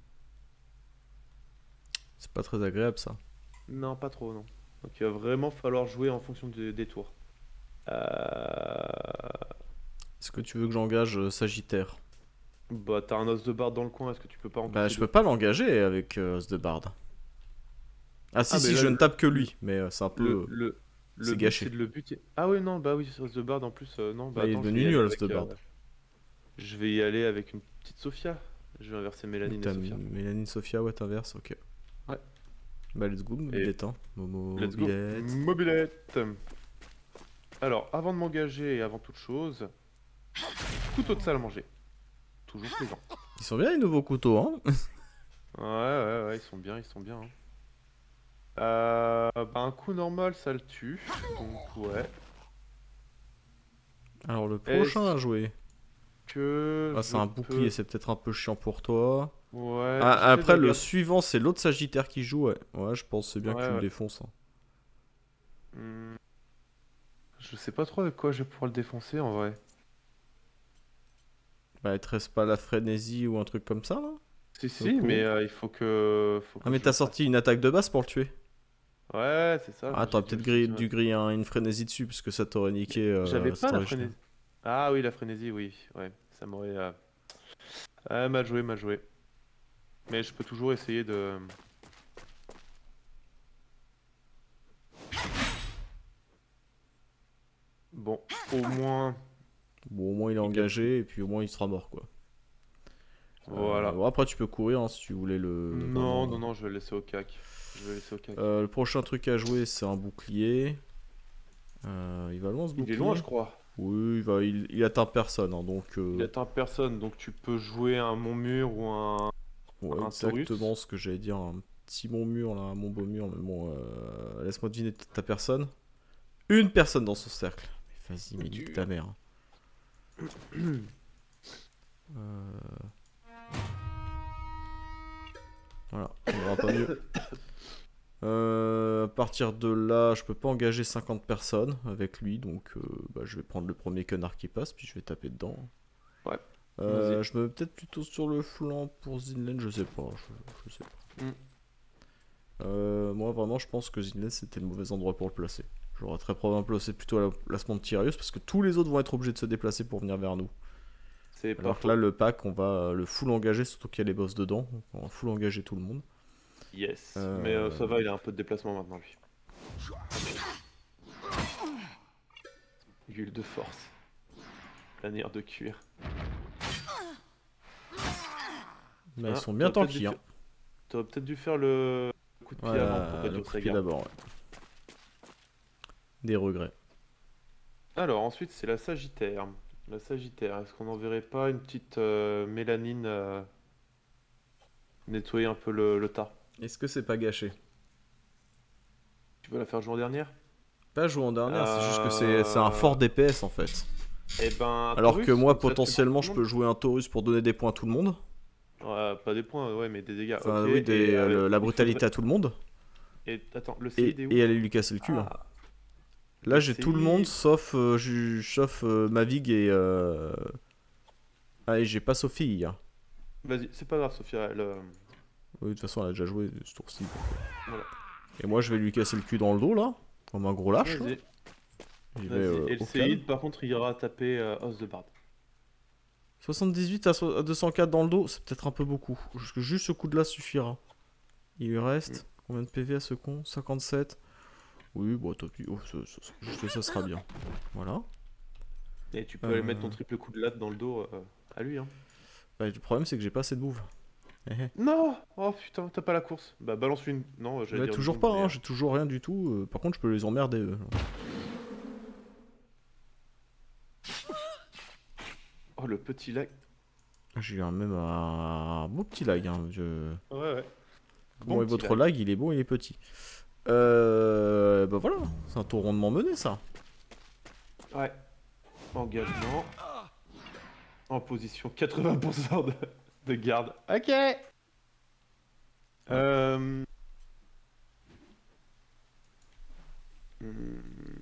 C'est pas très agréable ça. Non, pas trop, non. Donc il va vraiment falloir jouer en fonction des, des tours. Euh... Est-ce que tu veux que j'engage euh, Sagittaire? Bah, t'as un os de barde dans le coin, est-ce que tu peux pas en Bah, toucher je deux peux pas l'engager avec euh, os de barde. Ah, si, Ah, si, mais là, je le- ne tape que lui, mais euh, c'est un peu. Le, le, le c'est but, gâché. c'est de le buter. Ah oui, non, bah oui, os de barde en plus, euh, non. Bah, Bah, il est attends, je devenu vais y nul, aller os avec, de euh, barde. Je vais y aller avec une petite Sophia. Je vais inverser Mélanie et T'as Sophia. Mélanie, Sophia, ouais, t'inverses, ok. Ouais. Bah, let's go, mobilette, hein. Momo, Let's go. mobilette. Mobilette. Alors, avant de m'engager et avant toute chose, couteau de salle à manger. Toujours plaisant. Ils sont bien les nouveaux couteaux, hein. Ouais, ouais, ouais, ils sont bien, ils sont bien. hein. Euh, bah, un coup normal, ça le tue. Donc, ouais. Alors, le prochain à jouer. Que. Ah, c'est je un bouclier, peux- c'est peut-être un peu chiant pour toi. Ouais. Ah, j'essaie après, de le regarder- suivant, c'est l'autre Sagittaire qui joue, ouais. Ouais, je pense que c'est bien que Ouais, tu le ouais. défonces. hein. Hmm. Je sais pas trop avec quoi je vais pouvoir le défoncer en vrai. Bah, il te reste pas la frénésie ou un truc comme ça, là? Si, si, coup. mais euh, il faut que. Faut que Ah, mais je t'as le fasse. sorti une attaque de base pour le tuer. Ouais, c'est ça. Ah, j'ai t'aurais dû peut-être le grillé- faire. dû griller un- une frénésie dessus, parce que ça t'aurait niqué. euh, J'avais ça pas la t'aurait jeté. frénésie. Ah oui, la frénésie, oui. Ouais, ça m'aurait. euh, Ah, mal joué, mal joué. Mais je peux toujours essayer de. Bon, au moins. Bon, au moins il est engagé, et puis au moins il sera mort, quoi. Voilà. Euh, bon, après, tu peux courir hein, si tu voulais le. Non, vraiment, non, non, je vais le laisser au cac. Je vais le laisser au cac. Euh, le prochain truc à jouer, c'est un bouclier. Euh, il va loin ce Il bouclier. est loin, je crois. Oui, il, va, il, il atteint personne, hein, donc. euh, Il atteint personne, donc tu peux jouer un Mont Mur ou un. ouais, un Taurus. exactement ce que j'allais dire, un petit bon mur là, un bon beau mur, mais bon, euh, laisse-moi deviner ta personne. Une personne dans son cercle. Mais vas-y, mais nique ta mère. Euh, Voilà, on verra pas mieux. Euh, à partir de là, je peux pas engager cinquante personnes avec lui, donc euh, bah, je vais prendre le premier connard qui passe, puis je vais taper dedans. Ouais. Euh, Vas-y. je me mets peut-être plutôt sur le flanc pour Zinlen, je sais pas. Je, je sais pas. Mm. Euh, moi, vraiment, je pense que Zinlen c'était le mauvais endroit pour le placer. J'aurais très probablement placé plutôt à la placement de tirailleuse parce que tous les autres vont être obligés de se déplacer pour venir vers nous. C'est pas Alors que faux. là, le pack, on va le full engager, surtout qu'il y a les boss dedans. Donc on va full engager tout le monde. Yes. Euh, Mais euh, ça va, il a un peu de déplacement maintenant, lui. Gueule de force. Lanière de cuir. Mais Ah, ils sont bien t'aurais peut-être tanky. dû Hein. faire- T'aurais peut-être dû faire le coup de pied Ouais, avant pour le réduire coup sa de pied garde. d'abord, ouais. Des regrets. Alors, ensuite, c'est la Sagittaire. La Sagittaire, est-ce qu'on n'enverrait pas une petite euh, mélanine euh, nettoyer un peu le, le tas? Est-ce que c'est pas gâché? Tu veux la faire jour dernière? Pas jouer en dernière, c'est juste que Euh, c'est c'est un fort D P S en fait. Eh ben, Alors Taurus, que moi, comme ça, tu potentiellement, fais je tout peux le jouer un Taurus pour donner des points à tout le monde. monde. Ouais, pas des points, ouais, mais des dégâts. Enfin, ok, oui, des- et, euh, le- la il brutalité faudrait- à tout le monde. Et attends, le Et, C I D est où? et aller lui casser le cul. hein. Ah, Là, j'ai c'est- tout le monde sauf, euh, ju- sauf euh, Mavig et. Euh... Ah, et j'ai pas Sophie. hein. Vas-y, c'est pas grave, Sophia. Elle, euh, Oui, de toute façon, elle a déjà joué ce tour-ci. donc, euh. Voilà. Et moi, je vais lui casser le cul dans le dos là, comme un gros lâche. là. Vas-y, J'y vas-y. vais euh, Et le au C I D, calme. par contre, il ira taper euh, os de barde. soixante-dix-huit à so- à deux cent quatre dans le dos, c'est peut-être un peu beaucoup. Juste- Juste ce coup de là suffira. Il lui reste combien de P V à ce con? cinquante-sept. Oui, bon, tant pis. Oh, ça, ça- ça- juste ça sera bien. Voilà. Et tu peux aller Euh. mettre ton triple coup de latte dans le dos euh, à lui. Hein. Bah, le problème, c'est que j'ai pas assez de bouffe. Non. Oh putain, t'as pas la course. Bah balance une. Non, j'allais Mais dire toujours une pas, bombe, hein, mais, j'ai toujours rien du tout. euh, Par contre, je peux les emmerder eux. Oh, le petit lag. J'ai eu même un beau petit lag. Hein. Je... Ouais, ouais. Comment Bon est petit votre lag. lag? Il est beau, il est petit. Euh... Bah voilà, c'est un tour rondement mené ça. Ouais. Engagement. En position quatre-vingts pour cent de, de garde. Ok. Euh... hmm.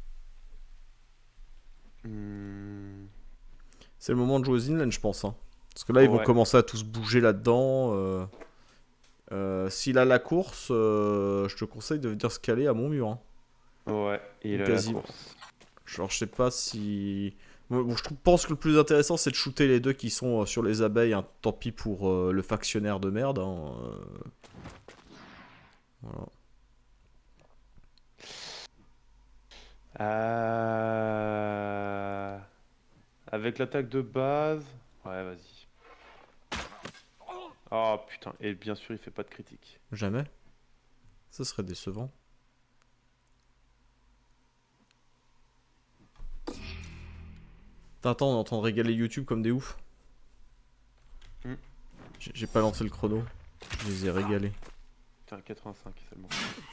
Hmm. C'est le moment de jouer aux inland, je pense. Hein. Parce que là, ils vont Ouais. commencer à tous bouger là-dedans. Euh... Euh, S'il a la course, euh, je te conseille de venir se caler à mon mur. Hein. Ouais, il a la Quasiment. course. Genre, je sais pas si. Bon, je trouve- pense que le plus intéressant, c'est de shooter les deux qui sont euh, sur les abeilles. Hein. Tant pis pour euh, le factionnaire de merde. Hein. euh. Voilà. Euh... Avec l'attaque de base... Ouais, vas-y. Oh putain, et bien sûr il fait pas de critique. Jamais. Ça serait décevant. Attends, on est en train de régaler YouTube comme des oufs. Hmm. J'ai j'ai pas lancé le chrono. Je les ai régalés. Putain, quatre-vingt-cinq seulement.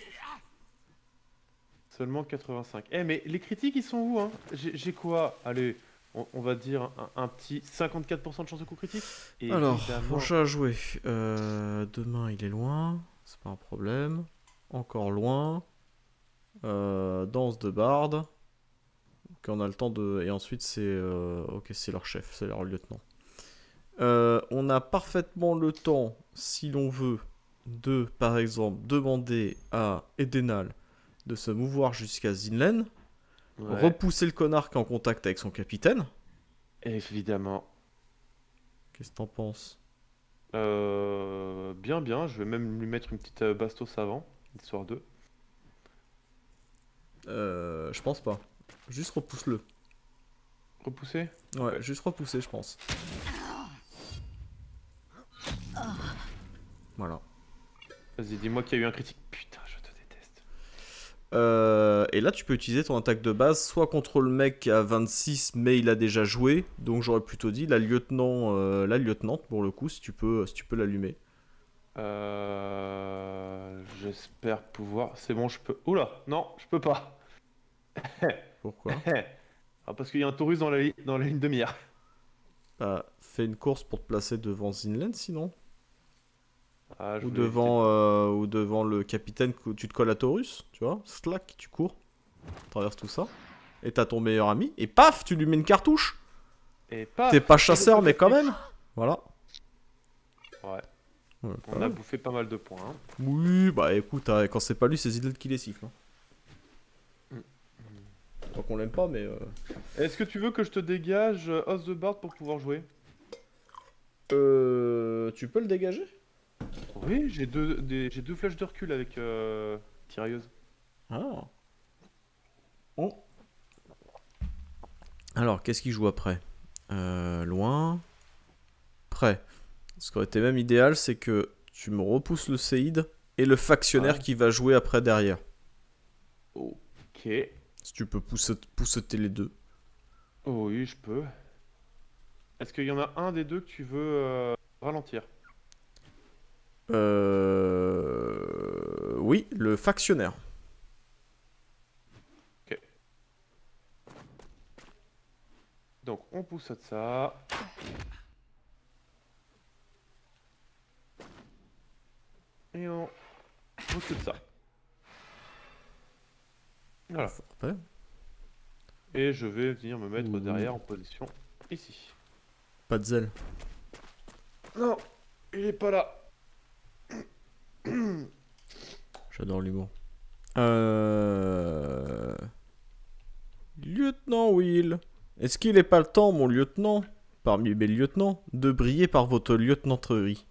Seulement quatre-vingt-cinq. Eh mais les critiques ils sont où hein? J'ai j'ai quoi? Allez, on, on va dire un, un petit cinquante-quatre pour cent de chance de coup critique. Alors, Évidemment. prochain à jouer. Euh, demain, il est loin. C'est pas un problème. Encore loin. Euh, danse de barde. Qu'on a le temps de. Et ensuite, c'est. euh, Ok, c'est leur chef, c'est leur lieutenant. Euh, on a parfaitement le temps, si l'on veut, de, par exemple, demander à Edenal de se mouvoir jusqu'à Zinlen, Ouais, repousser le connard qui est en contact avec son capitaine. évidemment. Qu'est-ce que t'en penses? Euh, bien, bien. Je vais même lui mettre une petite euh, bastos avant, histoire de. euh, Je pense pas. Juste repousse-le. Repousser? Ouais, Ouais. juste repousser, je pense. Voilà. Vas-y, dis-moi qu'il y a eu un critique. Putain, je te déteste. Euh, et là, tu peux utiliser ton attaque de base, soit contre le mec à vingt-six, mais il a déjà joué. Donc j'aurais plutôt dit la lieutenant, euh, la lieutenante pour le coup, si tu peux, si tu peux l'allumer. Euh... J'espère pouvoir. C'est bon, je peux. Oula, non, je peux pas. Pourquoi? Ah, parce qu'il y a un Taurus dans la, li- dans la ligne de mire. Bah, fais une course pour te placer devant Zinlen, sinon. Ah, je Ou voulais éviter- devant, euh, ou devant le capitaine, que tu te colles à Taurus, tu vois. Slack, tu cours. Traverse tout ça. Et t'as ton meilleur ami. Et paf, tu lui mets une cartouche. Et paf, T'es pas c'est chasseur, le mais quand critique. même. Voilà. Ouais, Ouais, on pas a mal. bouffé pas mal de points. hein. Oui, bah écoute, hein, quand c'est pas lui, c'est Zinlen qui les siffle. Hein. Mm. Pas qu'on l'aime pas, mais. Euh... Est-ce que tu veux que je te dégage euh, Os the Bard pour pouvoir jouer? Euh, tu peux le dégager? Oui, j'ai deux, des- j'ai deux flèches de recul avec euh, tirailleuse. Ah. Oh. Alors, qu'est-ce qu'il joue après? Euh, Loin. Près. Ce qui aurait été même idéal, c'est que tu me repousses le séide et le factionnaire Ouais. qui va jouer après derrière. Ok. Si tu peux pousser, pousseter les deux. Oh oui, je peux. Est-ce qu'il y en a un des deux que tu veux euh, ralentir? Euh... Oui, le factionnaire. Donc on pousse ça. Et on pousse ça. Voilà. Après. Et je vais venir me mettre Ouh. derrière en position ici. Pas de zèle. Non, il est pas là. J'adore l'humour. Euh... Lieutenant Will. Est-ce qu'il n'est pas le temps, mon lieutenant, parmi mes lieutenants, de briller par votre lieutenanterie?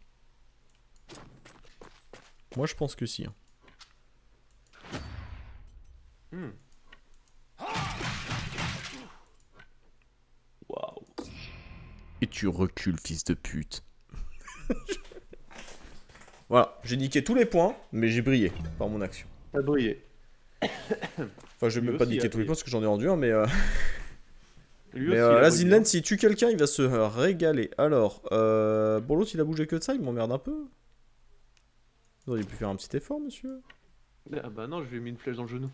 Moi, je pense que si. Hein. Hmm. Waouh. Et tu recules, fils de pute. Voilà, j'ai niqué tous les points, mais j'ai brillé par mon action. T'as brillé. Enfin, je vais Lui même pas aussi niquer a tous les brillé. points parce que j'en ai rendu un, mais... Euh... Lui mais aussi, il euh, a là, brillé, Zinlen, hein. s'il tue quelqu'un, il va se régaler. Alors, euh... bon, l'autre, il a bougé que de ça, il m'emmerde un peu. Vous auriez pu faire un petit effort, monsieur. Ah bah non, je lui ai mis une flèche dans le genou.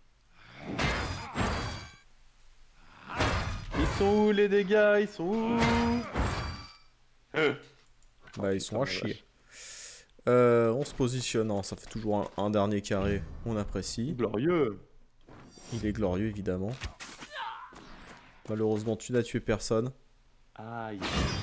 Ils sont où les dégâts? Ils sont où? Euh. Bah, ils sont putain, à la chier. vache. Euh, on se positionne, non, ça fait toujours un, un dernier carré, on apprécie. Glorieux. Il est glorieux, évidemment. Malheureusement, tu n'as tué personne. Aïe.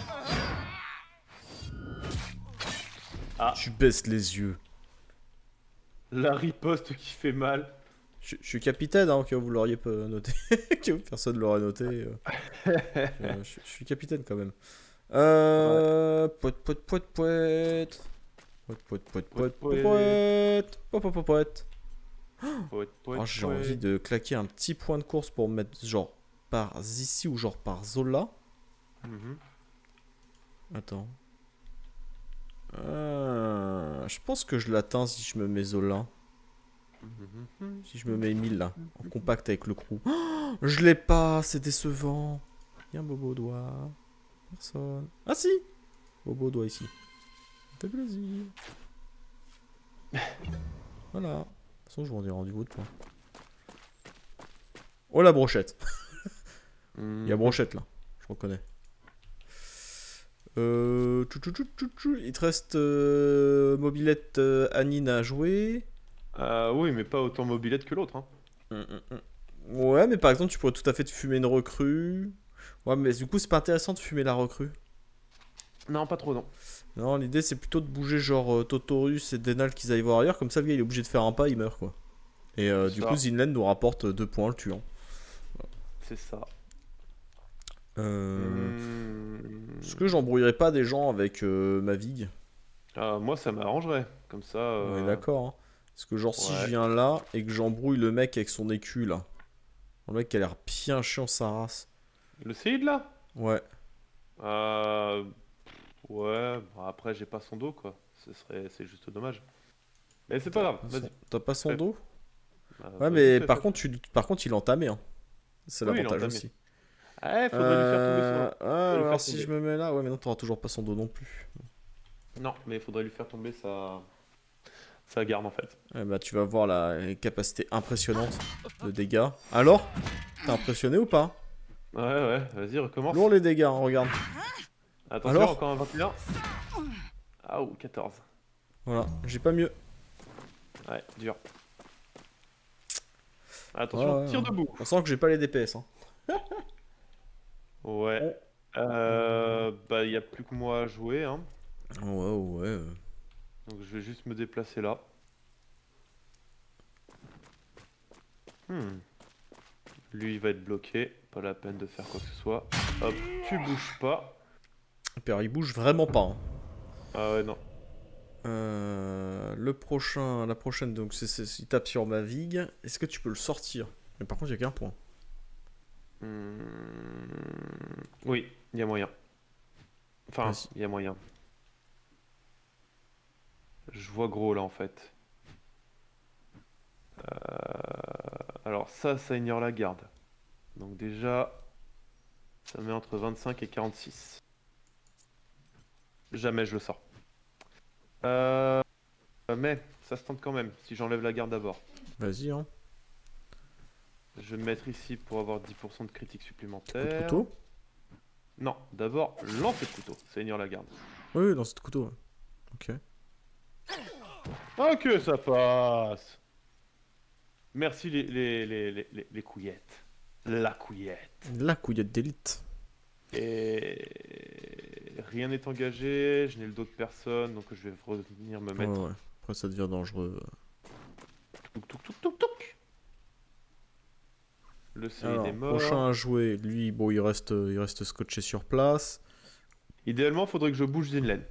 Ah, Tu baisses les yeux. la riposte qui fait mal. Je, je suis capitaine, hein, au cas où vous l'auriez pas noté. Au cas où personne l'aurait noté. euh. Euh, je, je suis capitaine quand même. Euh... Poète, poète, poète, poète. Poète, poète, poète, poète, Poète, poète. Poète, poète, poète. Poète, poète, Oh, j'ai poète. envie de claquer un petit point de course pour me mettre genre par ici ou genre par Zola. Mhm. Attends. Euh, Je pense que je l'atteins si je me mets Zola. Mhm. Si je me mets mille là, en compact avec le crew. Oh, je l'ai pas, c'est décevant. Y'a un bobo doigt. Personne. Ah si, bobo doigt ici. Ça fait plaisir. Voilà. De toute façon, je vous rendrai rendez-vous de points. Oh la brochette. Il y a brochette là, je reconnais. Euh... tchou, tchou, tchou, tchou, tchou. Il te reste euh, mobilette euh, Anine à jouer. Euh, oui, mais pas autant mobilette que l'autre. Hein. Hum, hum, hum. Ouais, mais par exemple, tu pourrais tout à fait te fumer une recrue. Ouais, mais du coup, c'est pas intéressant de fumer la recrue. Non, pas trop, non. Non, l'idée c'est plutôt de bouger genre euh, Totorus et Denal qu'ils aillent voir ailleurs. Comme ça, le gars il est obligé de faire un pas, il meurt quoi. Et euh, C'est du ça. coup, Zinlen nous rapporte deux points le tuant. C'est ça. Euh... Mmh. Est-ce que j'embrouillerais pas des gens avec euh, ma vigue? Ah, moi, ça m'arrangerait. Comme ça. On est euh, d'accord, hein. Parce que genre si ouais. je viens là et que j'embrouille le mec avec son écu là. Le mec qui a l'air bien chiant sa race. Le Céid là? Ouais. Euh... Ouais, bon, après, j'ai pas son dos, quoi. Ce serait... C'est juste dommage. Mais c'est pas grave, vas-y. T'as pas son Ouais. dos? Bah, Ouais, vas-y, mais fais, par fais. contre, tu... par contre, il est entamé. Hein. C'est Oui, il est l'avantage entamé. aussi. Eh, faudrait lui faire tomber Euh... son... ah, lui alors faire si tomber. je me mets là, ouais, mais non, t'auras toujours pas son dos non plus. Non, mais il faudrait lui faire tomber sa... sa garde, en fait. Ouais, bah, tu vas voir la capacité impressionnante de dégâts. Alors? T'es impressionné ou pas? Ouais, ouais, vas-y, recommence. Lourd les dégâts, hein, regarde. Attention, Alors encore un vingt et un. Ah, ou quatorze. Voilà, j'ai pas mieux. Ouais, dur. Attention, Ouais, tire ouais. debout. On sent que j'ai pas les D P S. Hein. Ouais. Euh, bah, il n'y a plus que moi à jouer, hein. Ouais, ouais. euh. Donc je vais juste me déplacer là. Hmm. Lui, il va être bloqué. Pas la peine de faire quoi que ce soit. Hop, tu bouges pas. Père, il bouge vraiment pas. Hein. Ah ouais, non. Euh, le prochain, la prochaine, donc c'est, c'est- il tape sur ma vigue. Est-ce que tu peux le sortir? Mais par contre, il y a qu'un point. Hmm. Oui, il y a moyen. Enfin, Vas-y. il y a moyen. Je vois gros là en fait. Euh, Alors ça, ça ignore la garde. Donc déjà, ça met entre vingt-cinq et quarante-six. Jamais je le sors. Euh, Mais ça se tente quand même, si j'enlève la garde d'abord. Vas-y, hein. Je vais me mettre ici pour avoir dix pour cent de critique Coup de supplémentaire. couteau? Non, d'abord, lancer de couteau, ça ignore la garde. Oui, oui, dans ce couteau. Ouais. Ok. Ok, ça passe. Merci les, les, les, les, les- les couillettes. La couillette. La couillette d'élite. Et rien n'est engagé, je n'ai le dos de personne, donc je vais revenir me Ouais, mettre. ouais. Après, ça devient dangereux. Touc, touc, touc, touc, touc. Le C Alors, est mort. prochain à jouer, lui, bon, il reste, il reste scotché sur place. Idéalement, faudrait que je bouge Zinlen.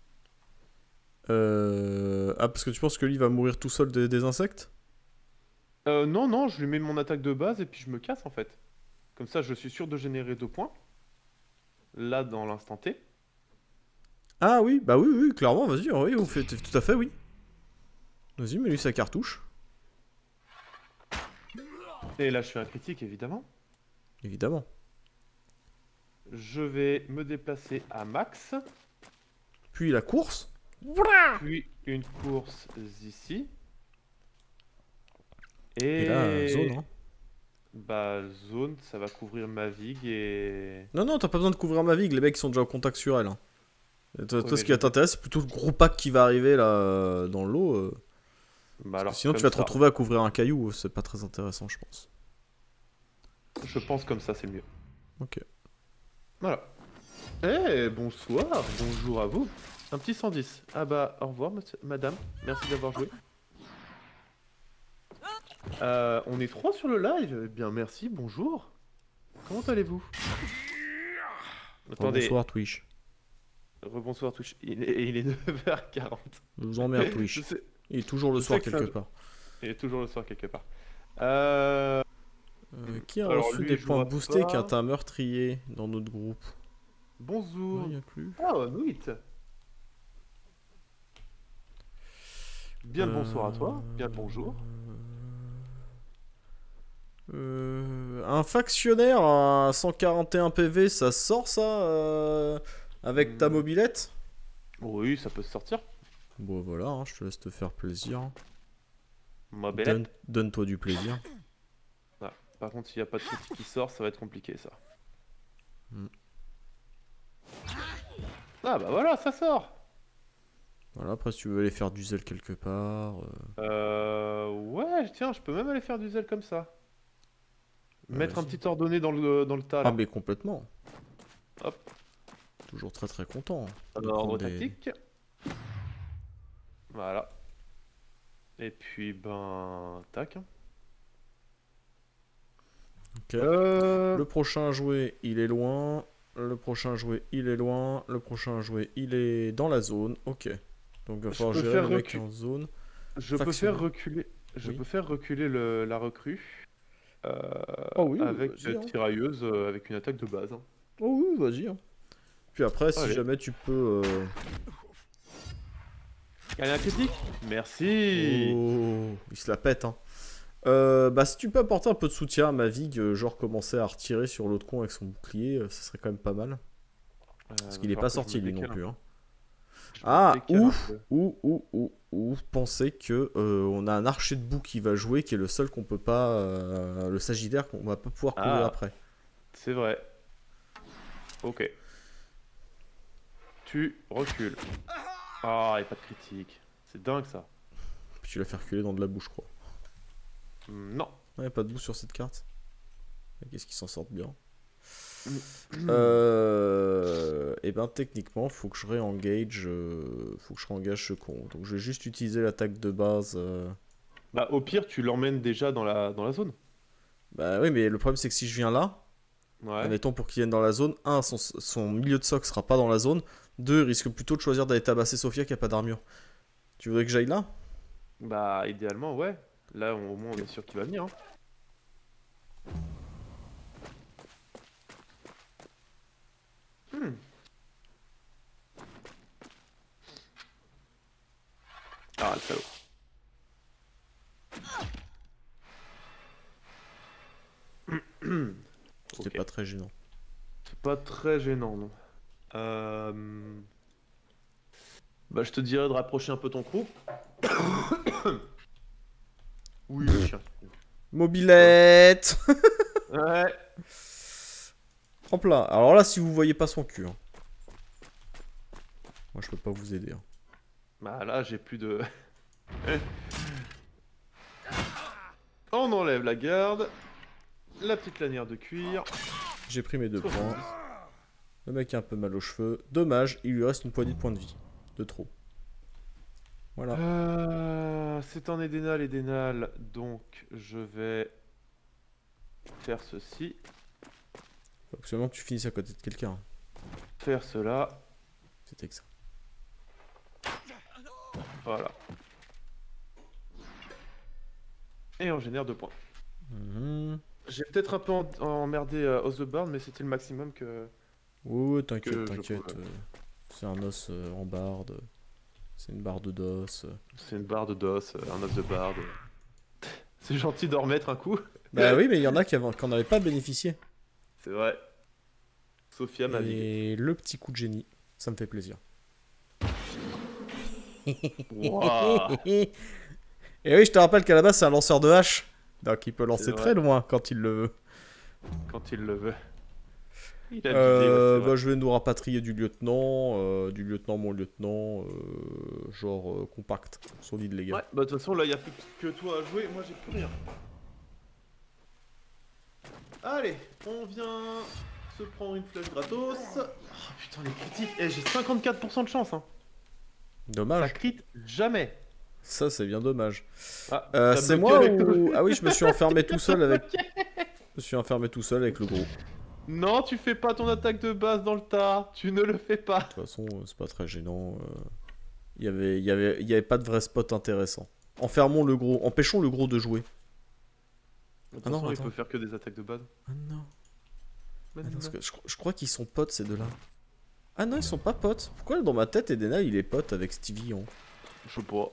Euh... Ah, parce que tu penses que lui va mourir tout seul des, des insectes? Euh, non, non, je lui mets mon attaque de base et puis je me casse en fait. Comme ça, je suis sûr de générer deux points. Là, dans l'instant T. Ah oui, bah oui, oui, clairement, vas-y, oui, vous faites tout à fait, oui. Vas-y, mets-lui sa cartouche, Et là, je fais un critique, évidemment. évidemment. Je vais me déplacer à max. Puis la course. Puis une course ici. Et, Et là, zone, hein. Bah, zone, ça va couvrir ma vig et... Non, non, t'as pas besoin de couvrir ma vigue, les mecs ils sont déjà en contact sur elle. Hein. Et Toi, toi, mais ce qui va je- t'intéresser, c'est plutôt le gros pack qui va arriver là euh, dans l'eau. euh. Bah Parce alors, que sinon, tu comme vas te ça. retrouver à couvrir un caillou, c'est pas très intéressant, je pense. Je pense comme ça, c'est mieux. Ok. Voilà. Eh, bonsoir, bonjour à vous. Un petit cent dix. Ah bah, au revoir, monsieur- madame. Merci d'avoir joué. Euh, on est trois sur le live. Eh bien, merci, bonjour. Comment allez-vous? Attendez, Bonsoir Twitch. rebonsoir Twitch. Il est, il est neuf heures quarante. Je vous emmerde Je Twitch. sais, Il est toujours le je soir sais que c'est quelque un- part. il est toujours le soir quelque part. Euh... Euh, qui a Alors, reçu lui, des je points vois boostés pas. qui est un meurtrier dans notre groupe? Bonjour. Il n'y a plus. Ah, Nuit. Bien le bonsoir à toi. Bien le bonjour. Euh, un factionnaire à cent quarante et un P V, ça sort ça euh, avec ta Hmm. mobilette? Oui, ça peut se sortir. Bon voilà, hein, je te laisse te faire plaisir. Ma belle. Donne- Donne-toi du plaisir. Ah, par contre, s'il n'y a pas de critique qui sort, ça va être compliqué ça. Hmm. Ah bah voilà, ça sort. Voilà, après si tu veux aller faire du zèle quelque part. euh, Euh... Ouais, tiens, je peux même aller faire du zèle comme ça. Bah, Mettre un vas-y. petit ordonné dans le, dans le tas là. Ah mais complètement. Hop. Toujours très très content. Un de ordre prendre des- tactique. Voilà. Et puis ben... Tac. Ok. Euh... Le prochain à jouer, il est loin. Le prochain à jouer, il est loin. Le prochain à jouer, il est dans la zone. Ok. Donc il va Je falloir peux gérer faire le mec recu- en zone. Je peux Factionnaire. faire reculer... Je Oui. peux faire reculer le- la recrue. euh, Oh oui, avec vas-y, euh, hein. tirailleuse, euh, avec une attaque de base. hein. Oh oui, vas-y. hein. Puis après, si Allez. jamais tu peux... euh, Gagner un critique. Merci. Oh, il se la pète, hein. Euh, bah, si tu peux apporter un peu de soutien à ma vigue, euh, genre commencer à retirer sur l'autre con avec son bouclier, euh, ça serait quand même pas mal. Parce qu'il est pas sorti lui non plus. Hein. Ah, ou, ou, ou, ou, ou, penser que euh, on a un archer de boue qui va jouer, qui est le seul qu'on peut pas, euh, le sagittaire qu'on va pas pouvoir couvrir Ah. après. C'est vrai. Ok. Tu recules. Ah, il n'y a pas de critique. C'est dingue ça. Puis tu l'as fait reculer dans de la boue, je crois. Hmm, Non. Il n'y a pas de boue sur cette carte. Qu'est-ce qu'ils s'en sortent bien. Hmm. Euh, et ben techniquement, faut que je réengage, euh, faut que je réengage ce con. Donc je vais juste utiliser l'attaque de base. euh. Bah, au pire, tu l'emmènes déjà dans la, dans la zone. Bah oui, mais le problème c'est que si je viens là, Ouais. admettons pour qu'il vienne dans la zone, un, son, son milieu de soc sera pas dans la zone. Deux, il risque plutôt de choisir d'aller tabasser Sophia qui a pas d'armure. Tu voudrais que j'aille là? Bah, idéalement, ouais. Là, on- au moins, on est sûr qu'il va venir. hein. Hmm. Ah, le salaud. C'était Ok. pas très gênant. C'est pas très gênant, non. Euh... Bah, je te dirais de rapprocher un peu ton crew. Oui, le chien. Mobilette. Ouais. Hop là. Alors là, si vous voyez pas son cul. hein. Moi, je peux pas vous aider. hein. Bah là, j'ai plus de... On enlève la garde. La petite lanière de cuir. J'ai pris mes deux points. soixante-dix. Le mec a un peu mal aux cheveux. Dommage, il lui reste une poignée de points de vie. De trop. Voilà. Euh, c'est un Édénal, Édénal. Donc, je vais faire ceci. Faut absolument que tu finisses à côté de quelqu'un. hein. Faire cela. C'était que ça. Voilà. Et on génère deux points. Mhm. J'ai peut-être un peu en- emmerdé euh, Osebarn, mais c'était le maximum que... Ouais, ouais, t'inquiète, Que je t'inquiète. pourrais. euh, C'est un os euh, en barde. C'est une barde d'os. C'est une barre de dos, euh, un os de barde. C'est gentil d'en remettre un coup. Bah oui, mais il y en a qui n'en avaient pas bénéficié. C'est vrai. Sophia m'a dit. Et le petit coup de génie, ça me fait plaisir. Waouh. Et oui, je te rappelle qu'à la base, c'est un lanceur de hache. Donc il peut lancer C'est très vrai. loin quand il le veut. Quand il le veut. Il a Euh, visé, ouais, c'est bah, vrai. je vais nous rapatrier du lieutenant. euh, du lieutenant, mon lieutenant. euh, genre euh, compact. Solide, les gars. Ouais, bah de toute façon, là, il n'y a plus que toi à jouer. Moi, j'ai plus rien. Allez, on vient se prendre une flèche gratos. Oh putain, les critiques. Eh, j'ai cinquante-quatre pour cent de chance. Hein. Ça Dommage. crit jamais. Ça, c'est bien dommage. Ah, Euh, t'as c'est bloqué moi avec le- ou... Ah oui, je me suis enfermé tout seul avec... Je me suis enfermé tout seul avec le gros. De Non, tu fais pas ton attaque de base dans le tas. Tu ne le fais pas. toute façon, euh, c'est pas très gênant. euh. Il y avait... Il y avait... Il y avait pas de vrai spot intéressant. Enfermons le gros. Empêchons le gros de jouer. Attention, non, il attends. peut faire que des attaques de base. Ah non. Mais Ah non, non, parce non. que je, je crois qu'ils sont potes, ces deux-là. Ah non, ils sont pas potes. Pourquoi dans ma tête, Edena, il est pote avec Stevie hein Je sais pas.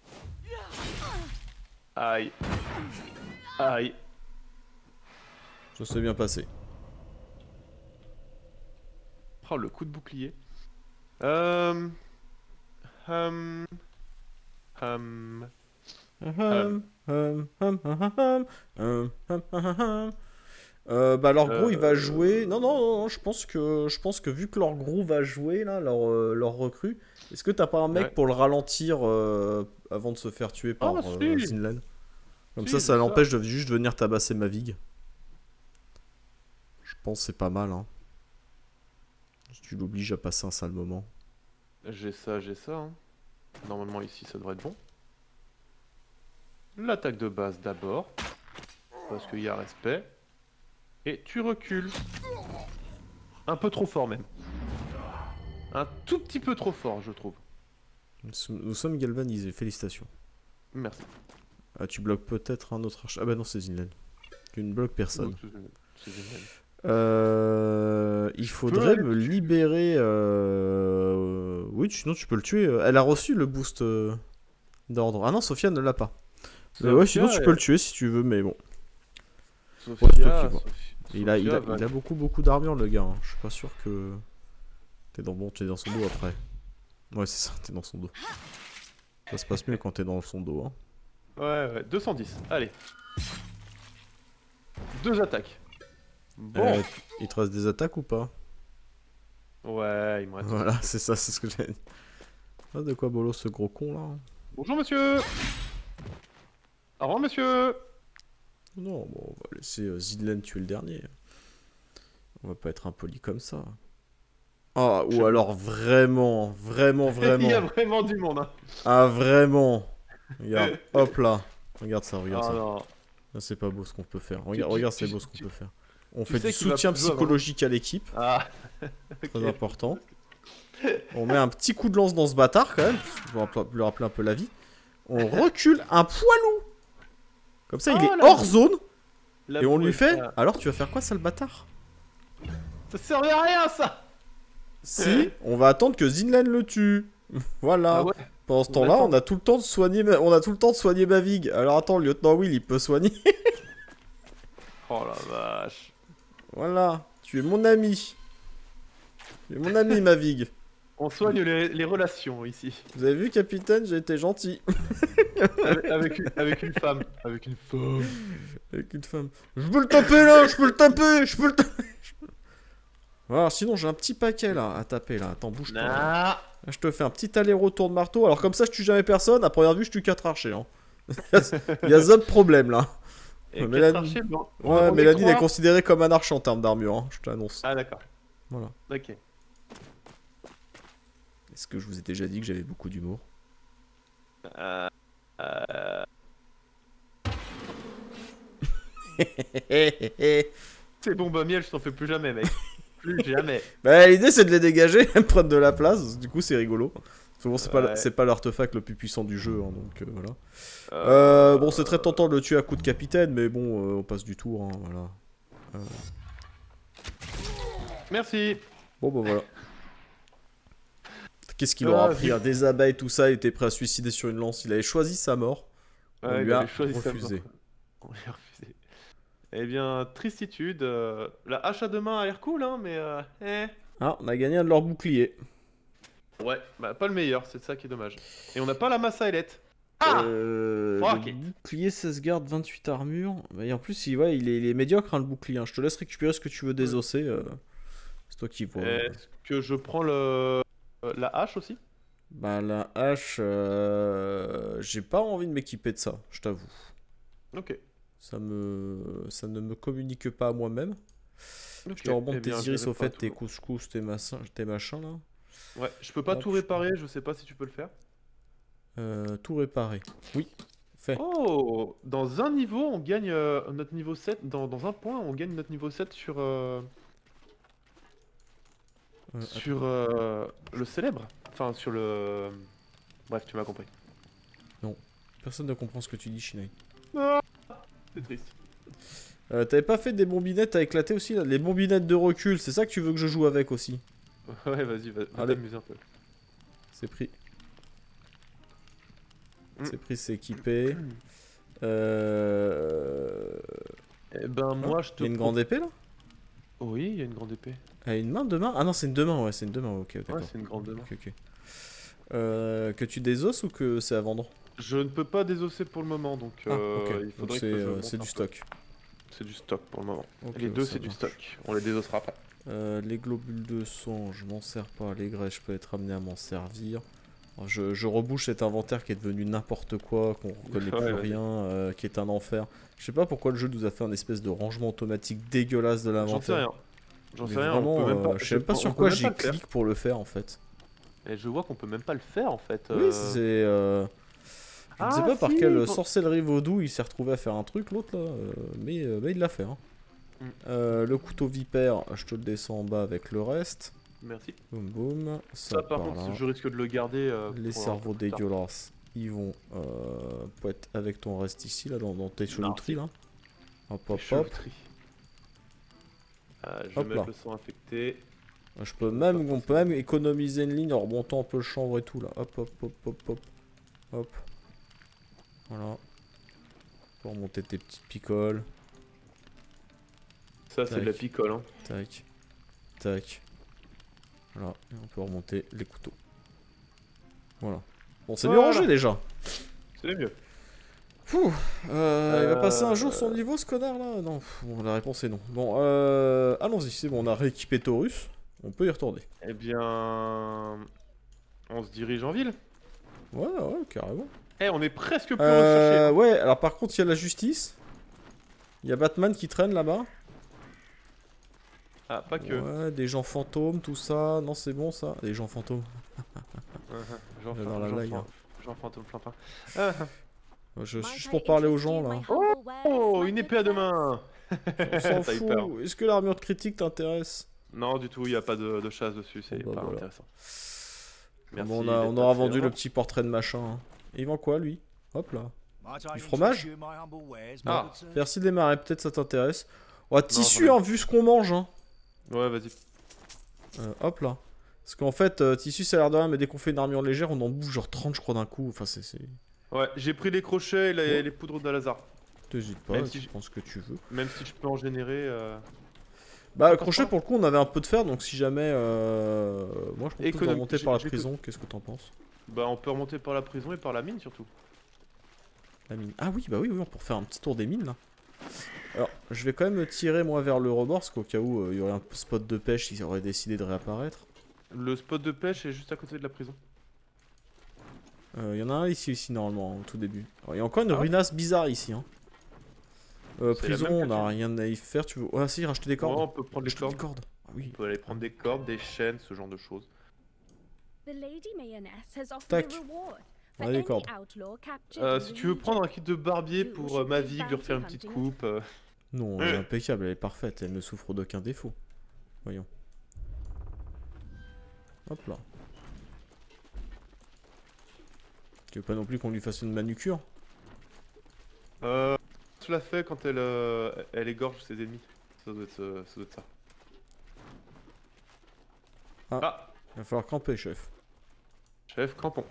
Aïe. Aïe. Ça s'est bien passé. Oh, le coup de bouclier. Euh... Hum... Hum... Hum, hum, hum, hum, hum, hum, hum, hum, hum. Euh, bah leur gros il va Euh, jouer. Non non non, non, je pense que je pense que vu que leur gros va jouer là, leur, euh, leur recrue, est-ce que t'as pas un mec Ouais. pour le ralentir euh, avant de se faire tuer par Ah, euh, si. Zinlan? Comme Si, ça, j'ai ça ça. l'empêche de juste venir tabasser ma vigue. Je pense que c'est pas mal hein. Si tu l'obliges à passer un sale moment. J'ai ça, j'ai ça. Hein. Normalement ici ça devrait être bon. L'attaque de base d'abord. Parce qu'il y a respect. Et tu recules. Un peu trop fort même. Un tout petit peu trop fort je trouve. Nous sommes- nous sommes galvanisés, félicitations. Merci. Ah, tu bloques peut-être un autre archer. Ah bah non, c'est Zinlan. Tu ne bloques personne. C'est- c'est génial. Euh, il faudrait aller me libérer. euh, Oui, tu- sinon tu peux le tuer. Elle a reçu le boost euh, d'ordre. Ah non, Sophia ne l'a pas. Mais ouais, sinon tu Sophia peux est- le tuer si tu veux, mais bon. Sophia, Ouais, toi qui vois. Sophia- Il a, il, a, Sophia va- il a beaucoup beaucoup d'armure le gars. hein. Je suis pas sûr que. T'es dans, bon, t'es dans son dos après. Ouais, c'est ça, t'es dans son dos. Ça se passe mieux quand t'es dans son dos. Hein. Ouais, ouais, deux cent dix. Allez. Deux attaques. Bon. Euh, il te reste des attaques ou pas? Ouais, il me reste. Voilà, c'est ça, c'est ce que j'ai dit. Ah, de quoi bolo ce gros con là? Bonjour monsieur. Au revoir monsieur. Non, bon, on va laisser euh, Zinlan tuer le dernier. On va pas être impoli comme ça. Ah, ou alors vraiment, vraiment, Il y a vraiment. vraiment du monde. Hein. Ah, vraiment. Regarde, hop là. Regarde ça, regarde Ah ça. non. Là, c'est pas beau ce qu'on peut faire. Regarde, tu- regarde, tu- c'est beau ce qu'on tu- peut faire. On tu fait sais du qu'il va soutien plus jouer avant. psychologique à l'équipe. Ah. Très Ok. important. On met un petit coup de lance dans ce bâtard quand même. Je vais lui rappeler un peu la vie. On recule un poilou. Comme ça, il Ah, est la hors boue. zone. La Et on boue lui est fait. pas- Alors, tu vas faire quoi, sale bâtard? Ça servait à rien ça. Si, on va attendre que Zinlan le tue. Voilà. Ah ouais. Pendant ce On temps-là, attend. on a tout le temps de soigner, ma... on a tout le temps de soigner ma vigue. Alors attends, le lieutenant Will, il peut soigner. Oh la vache. Voilà. Tu es mon ami. Tu es mon ami, ma vigue. On soigne les, les relations ici. Vous avez vu, capitaine, j'ai été gentil. Avec, avec une, avec une femme. Avec une femme. Avec une femme. Je peux le taper là, je peux le taper, je peux le taper. Voilà, sinon j'ai un petit paquet là à taper là. Attends, bouge pas. Là. Nah. Là, je te fais un petit aller-retour de marteau. Alors comme ça, je tue jamais personne. À première vue, je tue quatre archers. Hein. Il y a zop problème là. Et Ouais, quatre Mélanie- archers blancs. Ouais, On est Mélanie est trois. considérée comme un archer en termes d'armure. Hein, je t'annonce. Ah d'accord. Voilà. Ok. Est-ce que je vous ai déjà dit que j'avais beaucoup d'humour? Euh, euh, C'est bon bah miel, je t'en fais plus jamais mec. Plus jamais. Bah l'idée c'est de les dégager, elles prennent de la place, du coup c'est rigolo. Souvent c'est pas, Ouais. c'est pas l'artefact le plus puissant du jeu, hein, donc euh, voilà. Euh, Euh, bon c'est très tentant de le tuer à coup de capitaine, mais bon euh, on passe du tour, hein, voilà. Euh, Merci. Bon bah voilà. Qu'est-ce qu'il aura Ah, appris, hein, des abeilles, tout ça, il était prêt à se suicider sur une lance, il avait choisi sa mort. On Ouais, lui il a avait choisi sa refusé. mort. On lui a refusé. Eh bien, tristitude. euh, La hache à deux mains a l'air cool, hein, mais. Euh... Eh. Ah, on a gagné un de leurs boucliers. Ouais, bah pas le meilleur, c'est ça qui est dommage. Et on n'a pas la masse à ailette. Ah euh, fuck le it. bouclier seize garde, vingt-huit armure. Et en plus, il, ouais, il, est, il est médiocre hein, le bouclier. hein. Je te laisse récupérer ce que tu veux désosser. euh, C'est toi qui vois. Est-ce que je prends le... la hache aussi? Bah la hache, euh, j'ai pas envie de m'équiper de ça, je t'avoue. Ok. Ça me, ça ne me communique pas à moi-même. Ok. Je te remonte Eh tes bien, iris j'irai au pas fait, tes tout. couscous, tes machins, tes machins là. Ouais, je peux pas Hop, tout je- réparer, je sais pas si tu peux le faire. Euh, tout réparé. Oui, fait. Oh, dans un niveau, on gagne euh, notre niveau sept. Dans, dans un point, on gagne notre niveau sept sur, euh, Euh, sur euh, le célèbre. Enfin, sur le... Bref, tu m'as compris. Personne ne comprend ce que tu dis, Shinai. C'est triste. Euh, T'avais pas fait des bombinettes à éclater aussi là? Les bombinettes de recul, c'est ça que tu veux que je joue avec aussi? Ouais, vas-y, va, va Allez. t'amuser un peu. C'est pris. Mm. C'est pris, c'est équipé. Euh... Eh ben, moi, je Il te... y a une grande épée là? Oui, il y a une grande épée. Ah, une main, deux mains? Ah non, c'est une deux mains, ouais, c'est une deux mains, ok, d'accord. Ouais, c'est une grande main. Ok, ok. Euh, que tu désosses ou que c'est à vendre? Je ne peux pas désosser pour le moment, donc Ah, euh, ok. il Donc faudrait c'est que je euh, monte c'est un du peu. stock. C'est du stock pour le moment. Ok, Les deux, ça c'est du marche. stock. On les désossera après. Euh, les globules de sang, je m'en sers pas. Les graisses, je peux être amené à m'en servir. Alors, je, je rebouche cet inventaire qui est devenu n'importe quoi, qu'on reconnaît Ouais, plus vas-y. rien, euh, qui est un enfer. Je sais pas pourquoi le jeu nous a fait un espèce de rangement automatique dégueulasse de J'en sais l'inventaire. rien. J'en Mais sais rien, vraiment, on peut même pas... euh, je sais même pas on sur peut quoi même j'y pas le faire. clique pour le faire en fait. Et je vois qu'on peut même pas le faire en fait. Oui, euh. c'est. euh, Je ne sais Ah, pas par si, quelle bon. sorcellerie vaudou il s'est retrouvé à faire un truc, l'autre là, euh, mais, euh, mais il l'a fait. hein. Mm. Euh, le couteau vipère, je te le descends en bas avec le reste. Merci. Boum boum. Ça, Ça, par par contre, là. je risque de le garder. euh, Les pour un cerveaux peu plus tard. dégueulasses, ils vont euh, être avec ton reste ici, là, dans, dans tes chelouteries là. Hop hop hop. Chevauterie. Euh, je Hop vais là. mettre le sang infecté. Je peux même, on peut même économiser une ligne en remontant un peu le chanvre et tout là. Hop hop hop hop hop. Hop. Voilà. Pour remonter tes petites picoles. Ça, c'est de la Tac. picole. Hein. Tac. Tac. Voilà. Et on peut remonter les couteaux. Voilà. Bon, c'est mieux Voilà. rangé déjà. C'est mieux. Pouh, euh, il va passer un jour Euh, son niveau ce connard là? Non, pff, bon, la réponse est non. Bon, euh, allons-y, c'est bon, on a rééquipé Taurus, on peut y retourner. Eh bien. On se dirige en ville. Ouais, ouais, carrément. Eh, on est presque plus Euh, recherché. ouais, alors par contre, il y a la justice. Il y a Batman qui traîne là-bas. Ah, pas que. Ouais, des gens fantômes, tout ça. Non, c'est bon ça, des gens fantômes. Uh-huh. Jean, J'adore la Jean, blague, Jean, hein. Jean Fantôme Flimpin. Ah, Je, Might juste I pour parler aux interest you gens in là. my humble wares, Oh, my une good épée à deux friends? mains. On s'en T'as eu fout. peur. Est-ce que l'armure critique t'intéresse? Non, du tout, il n'y a pas de, de chasse dessus, c'est Bon, bah, pas voilà. intéressant. Merci Bon, on, a, d'être on aura passé, vendu hein. le petit portrait de machin. hein. Et il vend quoi lui? Hop là. Du fromage? Ah. Merci de démarrer, peut-être ça t'intéresse. Oh, tissu, j'en ai- hein, vu ce qu'on mange. Hein. Ouais, vas-y. Euh, hop là. Parce qu'en fait, euh, tissu, ça a l'air de rien, mais dès qu'on fait une armure légère, on en bouffe genre trente, je crois, d'un coup. Enfin, c'est. c'est- Ouais, j'ai pris les crochets et les, Oh. les poudres d'Alazar. T'hésites pas, Même tu si je- prends ce que tu veux. Même si je peux en générer. euh, Bah, le passe crochet, pas. pour le coup, on avait un peu de fer, donc si jamais. Euh... Moi, je propose de Économie- remonter j'ai- par la j'ai- prison. Qu'est-ce que t'en penses? Bah, on peut remonter par la prison et par la mine surtout. La mine. Ah oui, bah oui, oui, on peut faire un petit tour des mines là. Alors, je vais quand même me tirer moi vers le rebord, parce qu'au cas où euh, il y aurait un spot de pêche, ils auraient décidé de réapparaître. Le spot de pêche est juste à côté de la prison. Euh, Il y en a un ici, ici normalement, hein, au tout début. Alors, il y a encore une Ah ouais ruinasse bizarre ici. Hein. Euh, C'est la prison, même on que n'a tu- rien à y faire, tu veux. Ah si, racheter des Ouais, cordes. on peut prendre les Acheter des cordes. cordes. Ah oui. On peut aller prendre des cordes, des chaînes, ce genre de choses. The Lady Mayonnaise has offered Tac. a reward On for a des any cordes. outlaw captured Euh, in si the tu veux prendre un region. kit de barbier pour euh, ma vie, lui refaire une petite coupe. euh, Non, elle est impeccable, elle est parfaite, elle ne souffre d'aucun défaut. Voyons. Hop là. Tu veux pas non plus qu'on lui fasse une manucure? Euh, tu l'as fait quand elle, euh, elle égorge ses ennemis. Ça doit être, euh, ça doit être ça. Ah. Ah, Il va falloir camper, chef. Chef, crampon.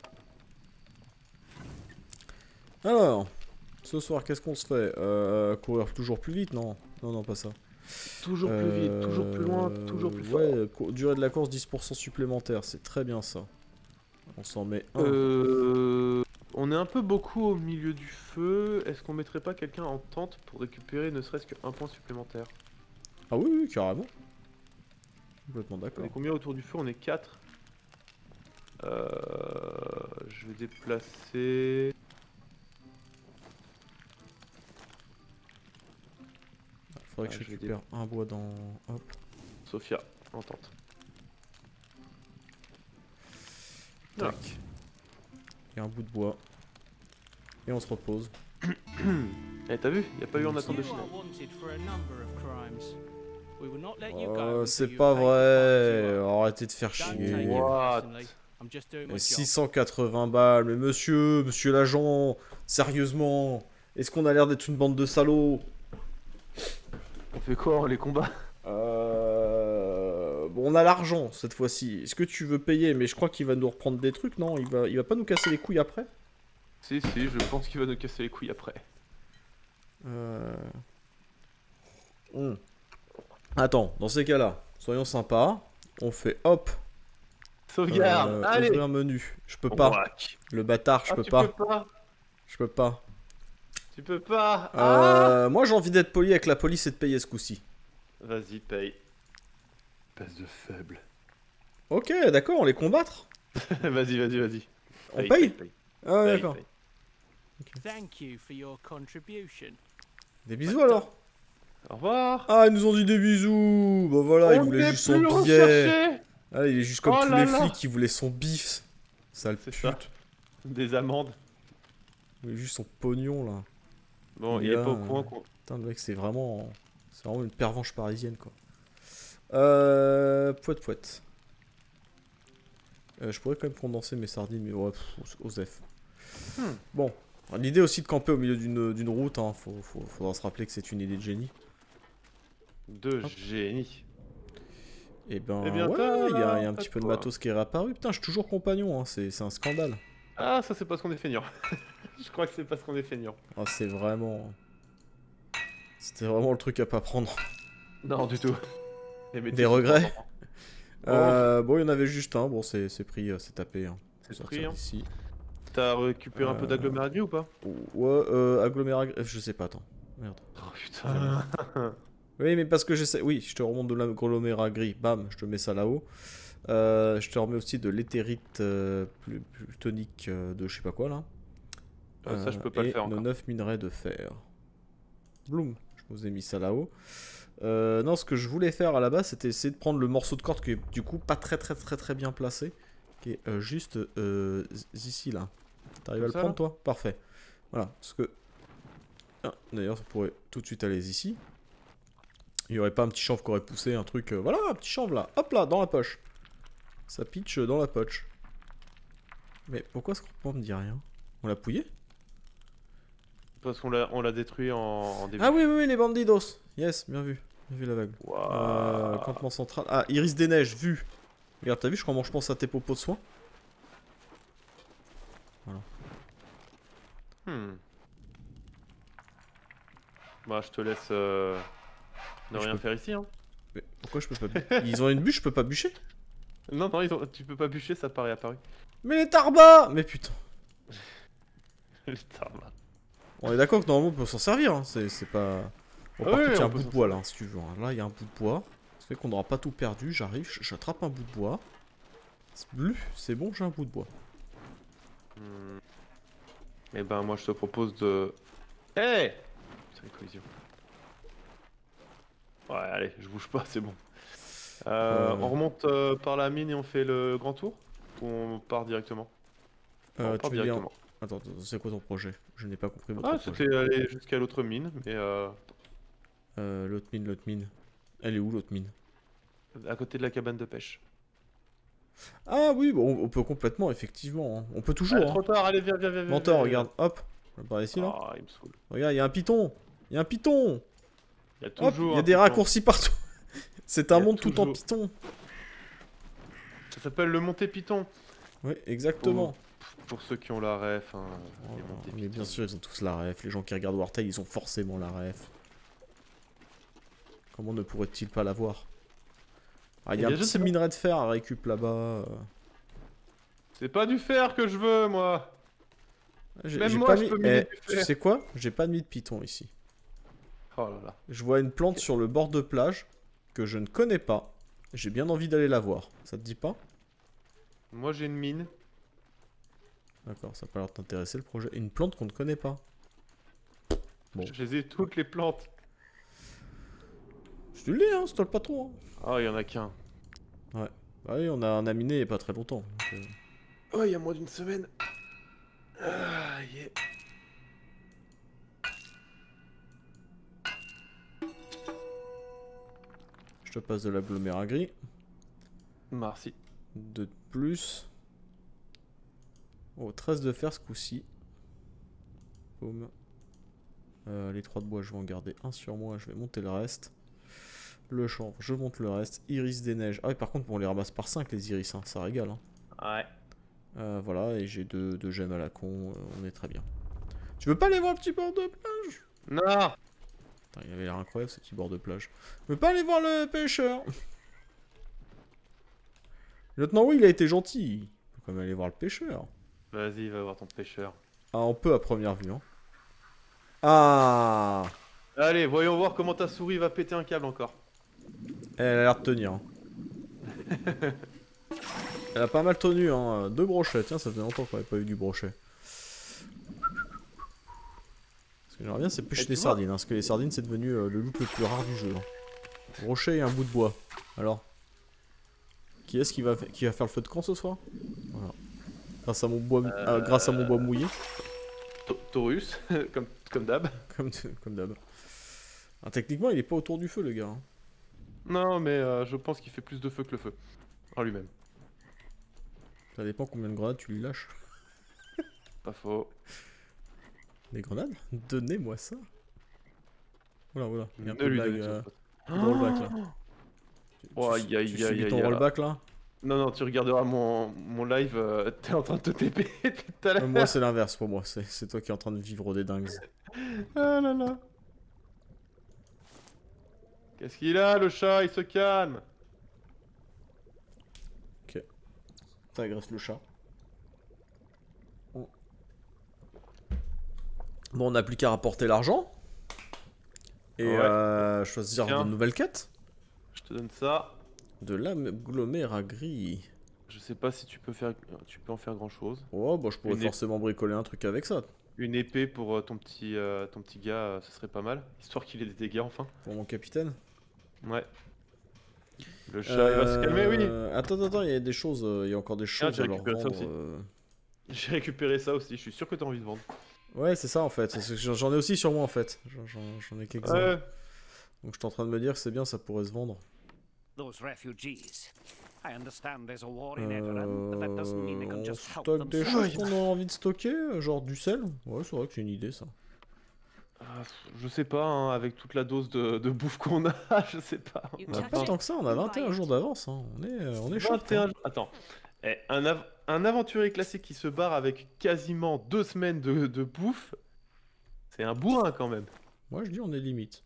Alors, ce soir, qu'est-ce qu'on se fait euh, Courir toujours plus vite, non? Non, non, pas ça. Toujours plus vite, toujours plus loin, toujours plus fort. Ouais, co- durée de la course dix pour cent supplémentaire, c'est très bien ça. On s'en met un. Euh... On est un peu beaucoup au milieu du feu. Est-ce qu'on mettrait pas quelqu'un en tente pour récupérer ne serait-ce qu'un point supplémentaire? Ah oui, oui, carrément. Complètement On d'accord. est combien autour du feu? On est quatre. Euh... Je vais déplacer... Faudrait que Ah, je je vais récupère un bois dans... Hop. Sophia en tente. Tac. Et un bout de bois. Et on se repose. Eh, t'as vu? Y a pas eu en attente de You finale. are wanted for a number of crimes. We will not let you go Oh, until c'est you pas pay the fines vrai. you owe. Arrêtez de faire Don't take chier. it What? personally. I'm just doing my Mais job. six cent quatre-vingts balles, mais monsieur, monsieur l'agent, sérieusement, est-ce qu'on a l'air d'être une bande de salauds? On fait quoi, les combats? Euh... Bon, on a l'argent cette fois-ci. Est-ce que tu veux payer? Mais je crois qu'il va nous reprendre des trucs, non? Il va, il va pas nous casser les couilles après? Si, si, je pense qu'il va nous casser les couilles après. Euh... hmm. Attends, dans ces cas-là, soyons sympas. On fait hop. Sauvegarde, euh, allez. Ouvrir menu. Je peux pas. Whack. Le bâtard, je Ah, peux tu pas. peux pas. Je peux pas. Tu peux pas. Ah Euh, moi j'ai envie d'être poli avec la police et de payer ce coup-ci. Vas-y, paye. Passe de faible. Ok, d'accord, on les combattre. Vas-y, vas-y, vas-y. On paye? Ah ouais, Paye, d'accord. paye. Thank you for your contribution. Des bisous alors. Au revoir. Ah, ils nous ont dit des bisous. Bah voilà, il On voulait n'est juste son plus billet. recherché. Ah, il est juste comme Oh tous là les là. flics qui voulaient son bif. Sale C'est pute. ça. Des amendes. Il voulait juste son pognon là. Bon, Il il est est là, pas au euh, courant qu'on... Putain, le mec, c'est vraiment. C'est vraiment une pervenche parisienne quoi. Euh. Pouette pouette. Euh, je pourrais quand même condenser mes sardines, mais ouais, pff, osef. Hmm. Bon. L'idée aussi de camper au milieu d'une d'une route, hein. Faut, faut, faudra se rappeler que c'est une idée de génie. De Hop. génie. Et ben, Eh bien, ouais, il y a, il y a un pas petit de peu de quoi. matos qui est réapparu. Putain, je suis toujours compagnon, hein. c'est c'est un scandale. Ah, ça c'est parce qu'on est feignant. Je crois que c'est parce qu'on est feignant. Ah, c'est vraiment. C'était vraiment le truc à pas prendre. Non, du tout. Les métiers Des sont regrets importants. Euh, bon, il y en avait juste un. Bon, c'est c'est pris, euh, c'est tapé. Hein. C'est Faut pris, sortir hein. d'ici. T'as récupéré un peu Euh, d'agglomérat gris ou pas? Ouais, euh, agglomérat. Je sais pas, attends. Merde. Oh putain. Oui, mais parce que j'essaie. Oui, je te remonte de l'agglomérat gris. Bam, je te mets ça là-haut. Euh, je te remets aussi de l'éthérite euh, plus, plus tonique euh, de je sais pas quoi là. Ah, ça, je peux pas et le faire nos encore. neuf minerais de fer. Bloom, je vous ai mis ça là-haut. Euh, non, ce que je voulais faire à la base, c'était essayer de prendre le morceau de corde qui est du coup pas très très très très bien placé. Qui est euh, juste euh, ici là. T'arrives à le Comme ça, prendre là toi? Parfait. Voilà, parce que... Ah, d'ailleurs, ça pourrait tout de suite aller ici. Il y aurait pas un petit chanvre qui aurait poussé un truc... euh, voilà, un petit chanvre là. Hop là, dans la poche. Ça pitch dans la poche. Mais pourquoi ce qu'on me dit rien? On l'a pouillé? Parce qu'on l'a on l'a détruit en, en début. Ah oui, oui, oui, les bandidos. Yes, bien vu. Bien vu la vague. Waouh. Euh, campement central. Ah, Iris des Neiges, vu. Regarde, t'as vu, je comment je pense à tes propos de soins. Hmm. Bah, je te laisse euh, ne Je rien peux- faire ici, hein. Mais pourquoi je peux pas bu- Ils ont une bûche, je peux pas bûcher? Non, non, ils ont... tu peux pas bûcher, ça paraît apparu. Mais les tarbas! Mais putain. Les tarmes. On est d'accord que normalement on peut s'en servir, hein. c'est c'est pas... Bon, par Ah oui, contre, il y a on un peut bout de s'en bois là, si tu veux. hein. Là, il y a un bout de bois. Ça fait qu'on n'aura pas tout perdu. J'arrive, j'attrape un bout de bois. C'est bleu, c'est bon, j'ai un bout de bois. Hmm. Eh ben, moi, je te propose de... Hey! Putain, une collision. Ouais, allez, je bouge pas, c'est bon. Euh, Euh. On remonte euh, par la mine et on fait le grand tour? Ou on part directement? Euh, On part tu veux dire... directement. Attends, attends, c'est quoi ton projet? Je n'ai pas compris votre Ah, projet. c'était aller jusqu'à l'autre mine, mais euh, Euh, l'autre mine, l'autre mine. Elle est où l'autre mine? à côté de la cabane de pêche. Ah oui, bon, on peut complètement, effectivement. hein. On peut toujours. Allez, hein. trop tard, allez, viens, viens, viens. viens, Menteur, viens, regarde, hop. Par ici là. Ah, il me saoule. Regarde, il y a un python. Il y a un python. Il y a Hop, toujours il y a un des piton. raccourcis partout. C'est un Il y a monde tout en toujours- python. Ça s'appelle le Monté Python. Oui, exactement. Pour ceux qui ont la ref. Hein, Oh, les montés mais bien Python. sûr, ils ont tous la ref. Les gens qui regardent Wartail, ils ont forcément la ref. Comment ne pourrait-il pas l'avoir? Ah, il y a Eh un bien, je petit sais pas. minerai de fer à récup là-bas. euh. C'est pas du fer que je veux, moi. J'ai- Même j'ai moi, pas je mis- peux miner eh, du tu fer. sais quoi? J'ai pas mis de python ici. Oh là là. Je vois une plante sur le bord de plage que je ne connais pas. J'ai bien envie d'aller la voir. Ça te dit pas? Moi, j'ai une mine. D'accord, ça a pas l'air de t'intéresser le projet. Une plante qu'on ne connaît pas. Bon. Je les ai toutes les plantes. Je te le dis, hein, c'est toi le patron. Hein. Ah, il y en a qu'un. Bah oui, on a un miné il y a pas très longtemps. donc, euh, Oh, il y a moins d'une semaine. Ah, yeah. Je te passe de l'agglomérat gris. Merci. De plus. Oh, treize de fer ce coup-ci. Boum. Euh, les trois de bois, je vais en garder un sur moi. Je vais monter le reste. Le chanvre, je monte le reste. Iris des neiges. Ah oui, par contre, on les ramasse par cinq les iris. Hein. Ça régale. Hein. Ouais. Euh, voilà, et j'ai deux, deux gemmes à la con. euh, on est très bien. Tu veux pas aller voir le petit bord de plage? Non. Putain, il avait l'air incroyable ce petit bord de plage. Tu veux pas aller voir le pêcheur? Le lieutenant, oui, il a été gentil. Il peut quand même aller voir le pêcheur. Vas-y, va voir ton pêcheur. Ah, on peut à première vue. Hein. Ah, Allez, voyons voir comment ta souris va péter un câble encore. elle a l'air de tenir. Hein. Elle a pas mal tenu. Hein. Deux brochets. Tiens, ça fait longtemps qu'on n'avait pas eu du brochet. Ce que j'aimerais bien, c'est pêcher Et tu des vois- sardines. Hein, parce que les sardines, c'est devenu euh, le loot le plus rare du jeu. Hein. Brochet et un bout de bois. Alors, qui est-ce qui va, fa- qui va faire le feu de camp ce soir? Voilà. Grâce à mon bois, ah, grâce à mon bois mouillé, To- Taurus, comme, comme d'hab. comme, comme d'hab. Ah, techniquement, il est pas autour du feu, le gars. Hein. Non, mais euh, je pense qu'il fait plus de feu que le feu. En lui-même. Ça dépend combien de grenades tu lui lâches. Pas faux. Des grenades? Donnez-moi ça. Voilà, voilà. Il y a un Ne peu de lui lag, donnez euh, ça. de rollback là. Tu- Oh, tu- aïe, aïe, tu aïe, subis aïe, ton aïe. rollback là? Non, non, tu regarderas mon, mon live, euh, t'es en train de te T P tout à l'heure. Euh, moi, c'est l'inverse pour moi. C'est c'est toi qui es en train de vivre des dingues. Ah là là. Qu'est-ce qu'il a, le chat? Il se calme. T'agresses le chat. Bon, on n'a plus qu'à rapporter l'argent. Et Ouais. euh, choisir Tiens. de nouvelles quêtes. Je te donne ça. De l'agglomérat gris. Je sais pas si tu peux faire, tu peux en faire grand chose. Oh, bah je pourrais Une ép- forcément bricoler un truc avec ça. Une épée pour euh, ton petit, euh, ton petit gars, euh, ce serait pas mal. Histoire qu'il ait des dégâts enfin. Pour mon capitaine. Ouais. Le chat, il va se calmer, oui. Euh, Attends, attends, il y a des choses. euh, Il y a encore des Tiens, choses j'ai à leur récupéré ça rendre, aussi. euh. J'ai récupéré ça aussi. Je suis sûr que t'as envie de vendre. Ouais, c'est ça en fait. C'est que J'en ai aussi sur moi en fait. J'en- J'en j'en ai quelques-uns. Ouais. Donc je suis en train de me dire que c'est bien, ça pourrait se vendre. Those refugees. I understand there's a war in Edoran, but that doesn't mean they Euh, can on just help stocke des themselves. choses qu'on a envie de stocker, euh, genre du sel. Ouais, c'est vrai que c'est une idée ça. Ah, je sais pas, hein, avec toute la dose de, de bouffe qu'on a, je sais pas. You On a touch pas it, tant que ça, on a you vingt et un buy jours it. d'avance. Hein. On est, euh, on est chaud. vingt et un jours. Attends. Eh, un, av- un aventurier classique qui se barre avec quasiment deux semaines de, de bouffe, c'est un bourrin quand même. Moi je dis on est limite.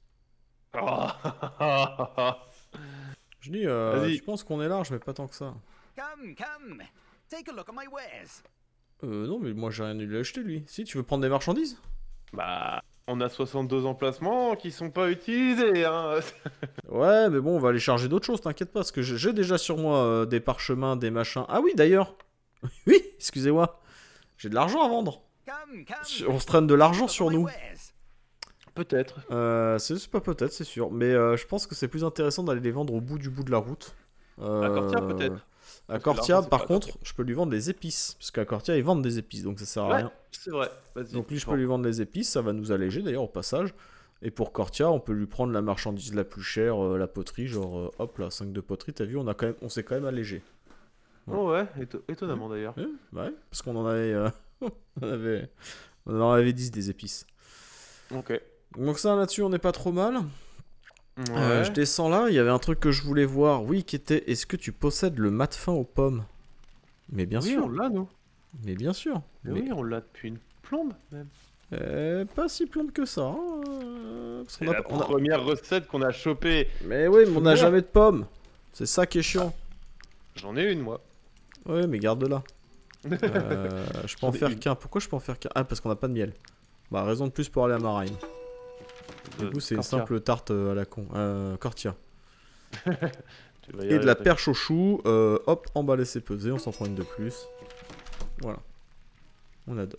Ah. Je dis, euh, Vas-y. je pense qu'on est large, mais pas tant que ça. Come, come. Take a look at my wares. Euh, non, mais moi j'ai rien à lui acheter lui. Si, tu veux prendre des marchandises? Bah, on a soixante-deux emplacements qui sont pas utilisés, hein. Ouais, mais bon, on va aller charger d'autres choses, t'inquiète pas, parce que j'ai j'ai déjà sur moi euh, des parchemins, des machins. Ah oui, d'ailleurs. Oui, excusez-moi. J'ai de l'argent à vendre. Come, come. Sur- On se traîne de l'argent Look at sur my nous. wares. Peut-être. Euh, c'est c'est pas peut-être, c'est sûr. Mais euh, je pense que c'est plus intéressant d'aller les vendre au bout du bout de la route. Euh, À Cortia, peut-être. À Parce que Cortia, l'argent, c'est par pas contre, je peux lui vendre les épices. Parce qu'à Cortia, ils vendent des épices, donc ça sert à Ouais, rien. c'est vrai. Vas-y. Donc lui, je vends. peux lui vendre les épices, ça va nous alléger d'ailleurs au passage. Et pour Cortia, on peut lui prendre la marchandise la plus chère, euh, la poterie, genre euh, hop là, cinq de poterie, t'as vu, on a quand même, on s'est quand même allégé. Oh ouais, éto- étonnamment d'ailleurs. Ouais, bah ouais, parce qu'on en avait, euh, on avait, on en avait dix des épices. Ok. Donc ça là-dessus, on n'est pas trop mal. Ouais. Euh, je descends là, il y avait un truc que je voulais voir, oui, qui était, est-ce que tu possèdes le mat fin aux pommes? Mais bien oui, sûr. on l'a, nous. Mais bien sûr. Mais Mais oui, on l'a depuis une plombe, même. euh, pas si plombe que ça. hein, euh, parce C'est qu'on a- la on a- première recette qu'on a chopée. Mais oui, mais fous on de n'a moi. jamais de pommes. C'est ça qui est chiant. J'en ai une, moi. Ouais, mais garde-la. Euh, je peux en J'en ai faire une. qu'un. Pourquoi je peux en faire qu'un? Ah, parce qu'on n'a pas de miel. Bah, raison de plus pour aller à Marine. Du Euh, coup, c'est une Cortia. simple tarte euh, à la con. Euh, Cortia. Tu vas y Et de arriver, la t'inquiète. perche au chou. Euh, hop, emballé, c'est pesé. On s'en prend une de plus. Voilà. On adore.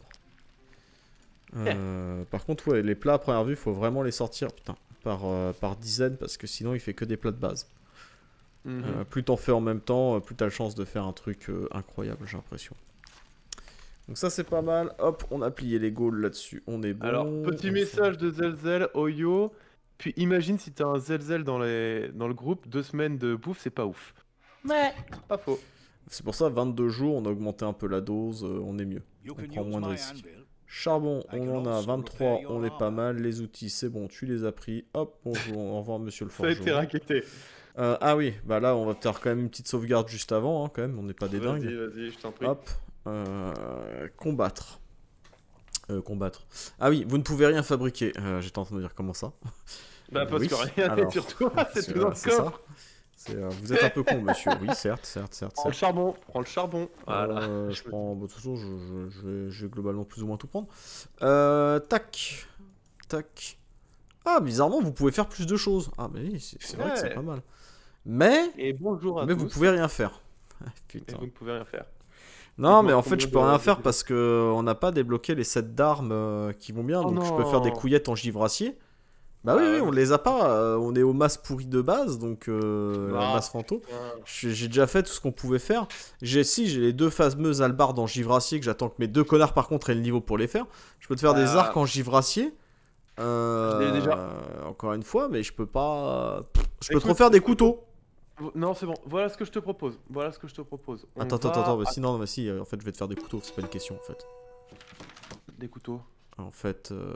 Euh, par contre, ouais, les plats à première vue, faut vraiment les sortir putain, par, euh, par dizaines parce que sinon il fait que des plats de base. Mhm. Euh, plus t'en fais en même temps, euh, plus t'as le chance de faire un truc euh, incroyable, j'ai l'impression. Donc ça c'est pas mal. Hop, on a plié les gaules là-dessus, on est bon. Alors, petit On message de Zelzel, Oyo. Puis imagine si t'as un Zelzel dans, les... dans le groupe, deux semaines de bouffe, c'est pas ouf. Ouais, pas faux. C'est pour ça, vingt-deux jours, on a augmenté un peu la dose, euh, on est mieux. You On can prend use moins de my risques. anvil. Charbon, I on can en a also vingt-trois, repair on your est pas armor. mal. Les outils, c'est bon, tu les as pris. Hop, bonjour, au revoir monsieur le Ça a été forgeron. raquetté. Euh, ah oui, bah là on va faire quand même une petite sauvegarde juste avant, hein, quand même, on n'est pas des Vas-y, dingues. vas-y, je t'en prie. Hop, euh, combattre. Euh, combattre. Ah oui, vous ne pouvez rien fabriquer. Euh, J'étais en train de dire comment ça. Bah, parce oui, que rien n'est alors, sur toi, c'est tout dans le c'est ça. coffre. C'est, euh, vous êtes un peu con, monsieur. Oui, certes, certes, certes. Prends le certes. charbon, prends le charbon. Voilà. Euh, je prends. Bon, de toute façon, je, je- je vais, je vais globalement plus ou moins tout prendre. Euh, tac. Tac. Ah, bizarrement, vous pouvez faire plus de choses. Ah, mais oui, c'est c'est vrai que c'est Ouais. pas mal. Mais. Et bonjour à Mais tous. vous pouvez rien faire. Ah, Et putain. vous ne pouvez rien faire. Non, Dites-moi mais en fait, combien je peux de- rien de- faire de- parce que euh, on n'a pas débloqué les sets d'armes euh, qui vont bien. Oh Donc, je peux faire des non. couillettes en givracier. Bah Ah oui, ouais, oui, on mais les a pas. euh, on est au masse pourri de base, donc euh, la Ah, masse Franto. putain. J'ai j'ai déjà fait tout ce qu'on pouvait faire. J'ai si, j'ai les deux fameuses albardes en givracier que j'attends que mes deux connards par contre aient le niveau pour les faire. Je peux te faire des Ah. arcs en givracier. Euh, Je l'ai déjà. Encore une fois, mais je peux pas. Je peux te Écoute, refaire des couteaux. Non, c'est bon. Voilà ce que je te propose. Voilà ce que je te propose. On Attends, attends, va attends, mais à- si, non, mais si, euh, en fait, je vais te faire des couteaux, c'est pas une question en fait. Des couteaux. En fait, euh...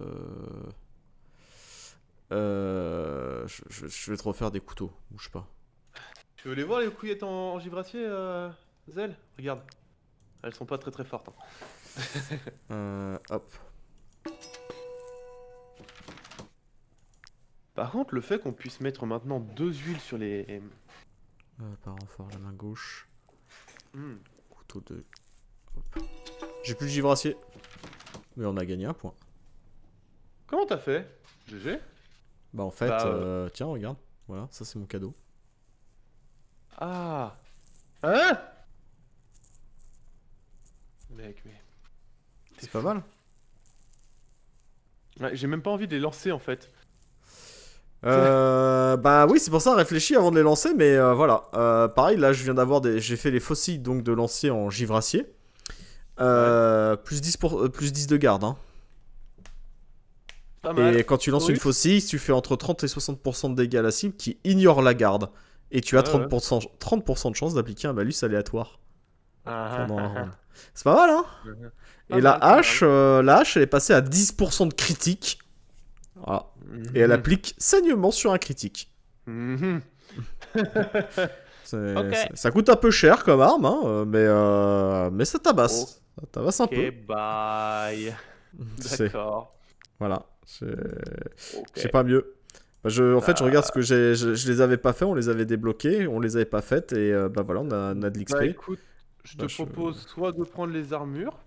Euh... Je, je- je vais te refaire des couteaux, bouge pas. Tu veux les voir les couillettes en, en givracier, euh, Zel? Regarde. Elles sont pas très très fortes. hein. Euh... Hop. Par contre, le fait qu'on puisse mettre maintenant deux huiles sur les. Euh, par renfort, la main gauche. Hmm. Couteau de... Hop. J'ai plus de givracier. Mais on a gagné un point. Comment t'as fait? G G? Bah en fait, Bah, euh, tiens, regarde. Voilà, ça c'est mon cadeau. Ah. Hein? Mec, mais. C'est pas mal. Ouais, j'ai même pas envie de les lancer en fait. Euh, bah oui, c'est pour ça, réfléchis avant de les lancer, mais euh, voilà. Euh, pareil, là je viens d'avoir des... J'ai fait les fossiles donc de lancer en givracier. Euh, plus, dix pour... euh, plus dix de garde. Hein. Pas mal. Et quand tu lances Oui. une faucille, tu fais entre trente et soixante pour cent de dégâts à la cible qui ignore la garde. Et tu as Ouais, trente pour cent, trente pour cent de chance d'appliquer un malus aléatoire Ah, pendant un ah, round. C'est pas mal, hein? Pas Et la mal, pas hache, euh, la hache, elle est passée à dix pour cent de critique. Voilà. mal. Et elle Mhm. applique saignement sur un critique. Mhm. C'est- Ok. c'est- Ça coûte un peu cher comme arme, hein, euh, mais, euh, mais ça tabasse. Ça tabasse un Ok, peu. bye. C'est- D'accord. Voilà. C'est Ok. c'est pas mieux. Bah, je, en fait, je Bah. regarde ce que j'ai. Je, je les avais pas fait, on les avait débloqués, on les avait pas faites, et euh, bah voilà, on a, on a de l'X P. Bah écoute, je te Bah, je- propose soit de prendre les armures.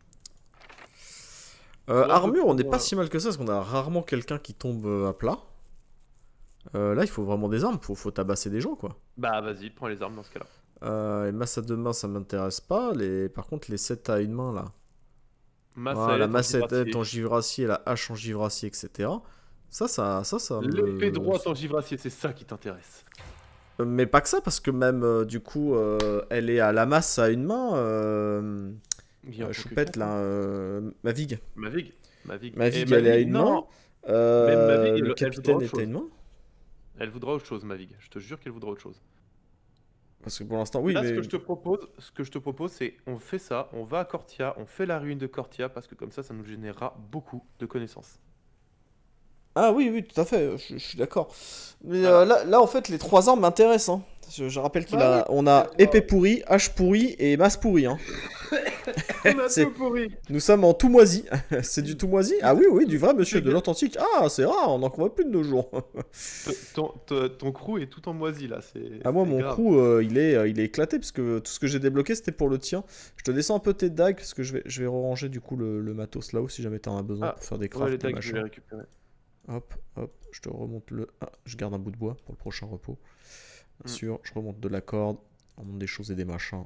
Euh, Soit de armure, on n'est prendre, pas euh, si mal que ça, parce qu'on a rarement quelqu'un qui tombe euh, à plat. Euh, là, il faut vraiment des armes, faut, faut tabasser des gens, quoi. Bah vas-y, prends les armes dans ce cas-là. Euh, et masse à deux mains, ça m'intéresse pas. Les... Par contre, les sept à une main, là. Masse Voilà, la en massette givracier. en givracier, la hache en givracier, et cetera. Ça, ça, ça, ça. me- L'épée droite en givracier, c'est ça qui t'intéresse. Euh, Mais pas que ça, parce que même, euh, du coup, euh, elle est à la masse à une main. Euh... Viens, euh, faut Choupette, que- là. Euh... Mavigue. Mavig. Mavig. Mavigue, Et elle est à Mavig, une non. main. Euh, Même Mavigue, elle- le elle capitaine voudra est autre à une main. Elle voudra autre chose, Mavig. Je te jure qu'elle voudra autre chose. Parce que pour l'instant, oui, Là, mais. ce que je te propose, ce que je te propose, c'est on fait ça, on va à Cortia, on fait la ruine de Cortia parce que comme ça, ça nous générera beaucoup de connaissances. Ah oui, oui, tout à fait, je, je suis d'accord. Mais euh, là, là, en fait, les trois armes m'intéressent. Hein. Je, je rappelle qu'on Bah a, on a épée pourrie, hache pourrie et masse pourrie. Hein. On a C'est- tout pourri. Nous sommes en tout moisi. C'est du tout moisi? Ah oui, oui, du vrai monsieur, de gars- l'authentique. Ah, c'est rare, on n'en voit plus de nos jours. Ton, ton, ton crew est tout en moisi là. C'est. Ah moi c'est mon grave. crew euh, il, est, euh, il est éclaté parce que tout ce que j'ai débloqué c'était pour le tien. Je te descends un peu tes dagues parce que je vais, je vais ranger du coup le, le matos là-haut si jamais t'en as besoin Ah, pour faire des Ouais, crafts les et tags, je vais les machin. récupérer. Hop, hop, je te remonte le... Ah, je garde un bout de bois pour le prochain repos. Bien Mm. sûr, je remonte de la corde, on remonte des choses et des machins.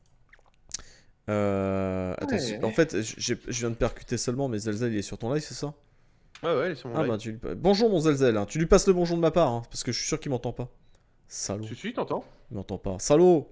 Euh... Attends, Ouais. si- en fait j'ai- je viens de percuter seulement mais Zelzel il est sur ton live c'est ça? Ouais, ouais, elle est sur mon Ah live. bah tu lui... Bonjour mon Zelzel, hein. Tu lui passes le bonjour de ma part hein, parce que je suis sûr qu'il m'entend pas. Salaud. Tu suis, t'entends? Il m'entend pas. Salaud.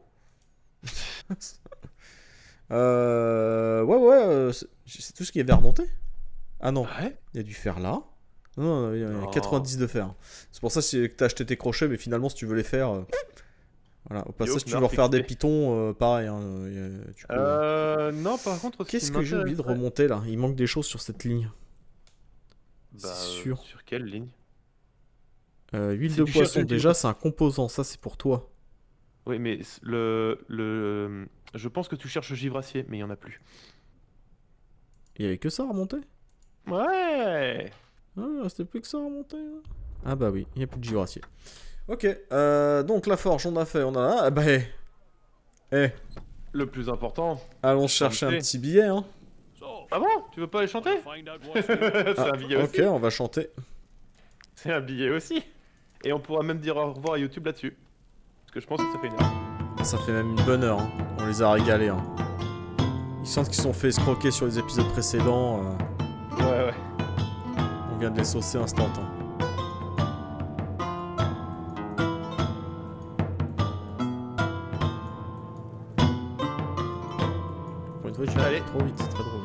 euh... Ouais, ouais, euh, c'est c'est tout ce qui avait remonté. Ah non, Ouais. il y a du fer là. Non, non, il y a Non. quatre-vingt-dix de fer. C'est pour ça que t'as acheté tes crochets, mais finalement, si tu veux les faire... euh, Voilà, au passage, Yo, si tu veux refaire Narf, des équipé. pitons, euh, pareil. Hein, il y a- du coup, euh, Euh. Non, par contre, ce Qu'est-ce qui que j'ai oublié de m'intéresserait- remonter là? Il manque des choses sur cette ligne. Bah, C'est euh, sûr. Sur quelle ligne? Euh, huile Si de tu cherches poisson, le déjà, livre- c'est un composant. Ça, c'est pour toi. Oui, mais c- le, le. Je pense que tu cherches le givracier, mais il y en a plus. Il y avait que ça à remonter? Ouais. Ah, il restait plus que ça à remonter. Là. Ah bah oui, il n'y a plus de givracier. Ok, euh, donc la forge, on a fait, on a... Ah bah, eh, eh, Le plus important. allons chercher un Chanter. petit billet, hein. So, Ah bon? Tu veux pas aller chanter? find out what's C'est Ah, un billet ok, aussi. on va chanter. C'est un billet aussi. Et on pourra même dire au revoir à YouTube là-dessus. Parce que je pense que ça fait une heure. Ça fait même une bonne heure, hein. On les a régalés, hein. Ils sentent qu'ils se sont fait escroquer sur les épisodes précédents. euh, Ouais, ouais. On vient de les saucer instantanément. Pour une fois, je Allez. vais trop vite, c'est très drôle.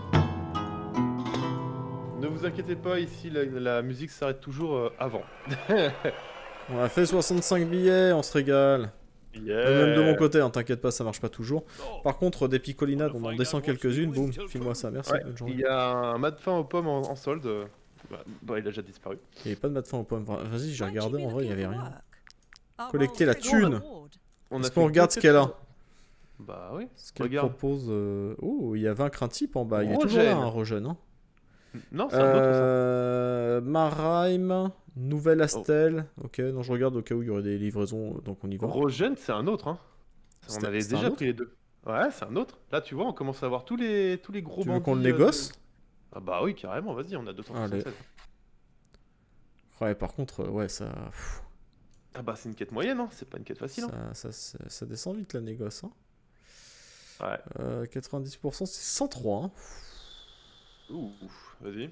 Ne vous inquiétez pas, ici la, la musique s'arrête toujours euh, avant. On a fait soixante-cinq billets, on se régale. Yeah. Même de mon côté, hein, t'inquiète pas, ça marche pas toujours. So, Par contre, des picolinades, on en descend quelques-unes, boum, file-moi ça, merci, Ouais, bonne journée. il y a un mat de fin aux pommes en, en solde. Bah, bah, il a déjà disparu. Il y avait pas de mat de fin aux pommes, Vas-y, j'ai Won't you regardé, be en vrai, il y looking avait for rien. work? Our Collecter la roles fit your thune. reward. On Est-ce a qu'on fait regarde que ce qu'elle a? cette- Bah oui. Ce qu'elle Regarde. propose... euh, Oh, il y a vaincre un type en bas, il est toujours Rogène. là, un Rogène, hein. Non, c'est un autre ça. Euh... Marheim, Nouvelle Astel. Ok, non, je regarde au cas où il y aurait des livraisons, donc on y va. Rogène, c'est un autre. Hein. On C'était- avait c'était un déjà autre pris les deux. Ouais, c'est un autre. Là, tu vois, on commence à avoir tous les, tous les gros Tu veux bandits. qu'on le euh, négoce? de- Ah bah oui, carrément, vas-y, on a deux cent soixante-sept. Ouais, par contre, euh, ouais, ça... pff, Ah bah c'est une quête moyenne, hein. C'est pas une quête facile. Hein. ça, ça, ça, ça descend vite la négoce, hein. Ouais. Euh, quatre-vingt-dix pour cent, c'est cent trois, hein. Ouh, vas-y.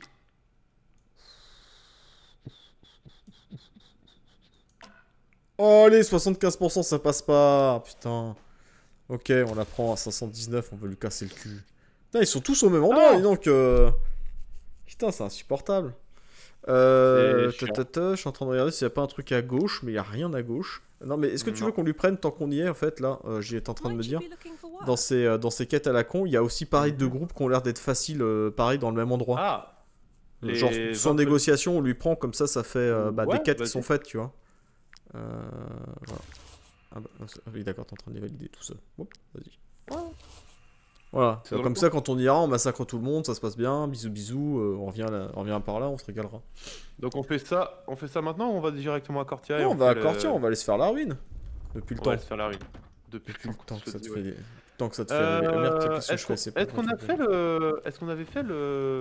Oh, allez, soixante-quinze pour cent, ça passe pas. Putain. Ok, on la prend à cinq cent dix-neuf, on veut lui casser le cul. Putain, ils sont tous au même endroit, Ah. et donc... Euh... Putain, c'est insupportable. Euh... C'est chiant. ta-ta-ta, Je suis en train de regarder s'il n'y a pas un truc à gauche, mais il n'y a rien à gauche. Non, mais est-ce que tu Non. veux qu'on lui prenne tant qu'on y est, en fait, là euh, J'y étais en train de me Won't you dire. be looking for work? Dans ces, euh, dans ces quêtes à la con, il y a aussi pareil deux groupes qui ont l'air d'être faciles, euh, pareil, dans le même endroit. Ah. Euh, les Genre, sans vingt- négociation, on lui prend, comme ça, ça fait euh, bah, Ouais, des quêtes qui vas-y. sont faites, tu vois. Euh, voilà. Ah bah, non, c'est- ah oui, d'accord, t'es en train de les valider tout seul. Bon, vas-y. Voilà, C'est dans comme le ça, quand on ira, on massacre tout le monde, ça se passe bien, bisous bisous, euh, on, revient là- on revient par là, on se régalera. Donc on fait ça, on fait ça maintenant ou on va directement à Cortia et Non, on on va à fait Cortia, le- on va aller se faire la ruine. Depuis le On temps. va se faire la ruine. Depuis, Depuis le temps que ça te ouais. fait... Tant que ça te fait... Euh, rêver. Merde, qu'est-ce que je Est-ce fais qu'on C'est pas est-ce qu'on a contre- fait le, est-ce qu'on avait fait le,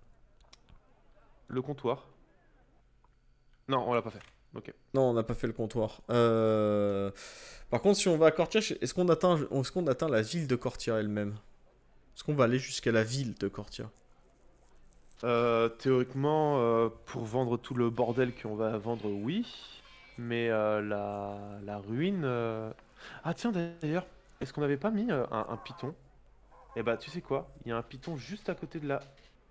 le comptoir? Non, on l'a pas fait. Ok. Non, on n'a pas fait le comptoir. Euh... Par contre, si on va à Cortia, est-ce qu'on atteint... est-ce qu'on atteint la ville de Cortia elle-même? Est-ce qu'on va aller jusqu'à la ville de Cortia? Euh, théoriquement, euh, pour vendre tout le bordel qu'on va vendre, oui. Mais euh, la, la ruine. euh, Ah tiens d'ailleurs, est-ce qu'on n'avait pas mis euh, un, un python? Eh bah tu sais quoi? Il y a un python juste à côté de la.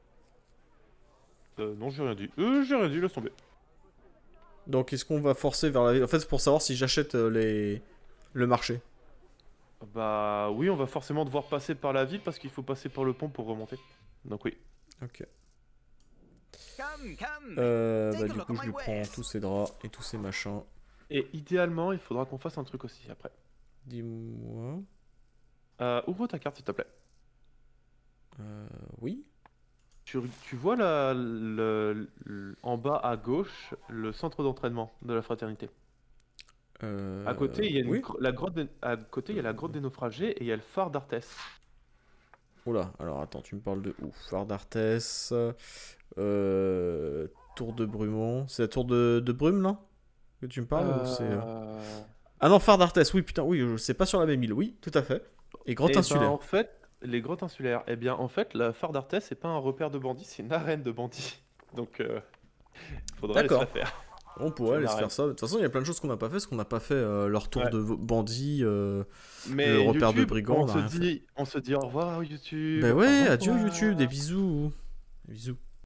Euh, non, j'ai rien dit. Euh, j'ai rien dit, laisse tomber. Donc, est-ce qu'on va forcer vers la ville? En fait, c'est pour savoir si j'achète euh, les... le marché. Bah oui, on va forcément devoir passer par la ville parce qu'il faut passer par le pont pour remonter. Donc oui. Ok. Come, come. Euh, Take bah a du look coup at je my lui prends wares. tous ses draps et tous ses machins. Et idéalement, il faudra qu'on fasse un truc aussi après. Dis-moi. Euh, ouvre ta carte s'il te plaît. Euh, oui. Tu, tu vois la, le, le- en bas à gauche le centre d'entraînement de la fraternité. Euh, À côté, il y a une oui. gro- la grotte des- à côté, il y a la grotte des naufragés et il y a le phare d'Arthès. Oula, alors attends, tu me parles de où? Phare d'Arthès, euh, tour de Brumont. C'est la tour de, de Brume là que tu me parles ou c'est, euh, Euh, Ah non, phare d'Arthès, oui, putain, oui, je- c'est pas sur la même île, oui, tout à fait. Et grotte eh ben, insulaire. en fait, les grottes insulaires. Eh bien, en fait, la phare d'Arthès, c'est pas un repère de bandits, c'est une arène de bandits. Donc, euh, faudra laisser D'accord. la faire. On pourrait aller se Arrête. faire ça. De toute façon, il y a plein de choses qu'on n'a pas fait, parce qu'on n'a pas fait euh, leur tour Ouais. de vo- bandits. euh, Mais Le repère de YouTube, brigands, on on a se rien fait. dit, on se dit au revoir YouTube. Bah au ouais, revoir. adieu YouTube, des bisous. Des bisous.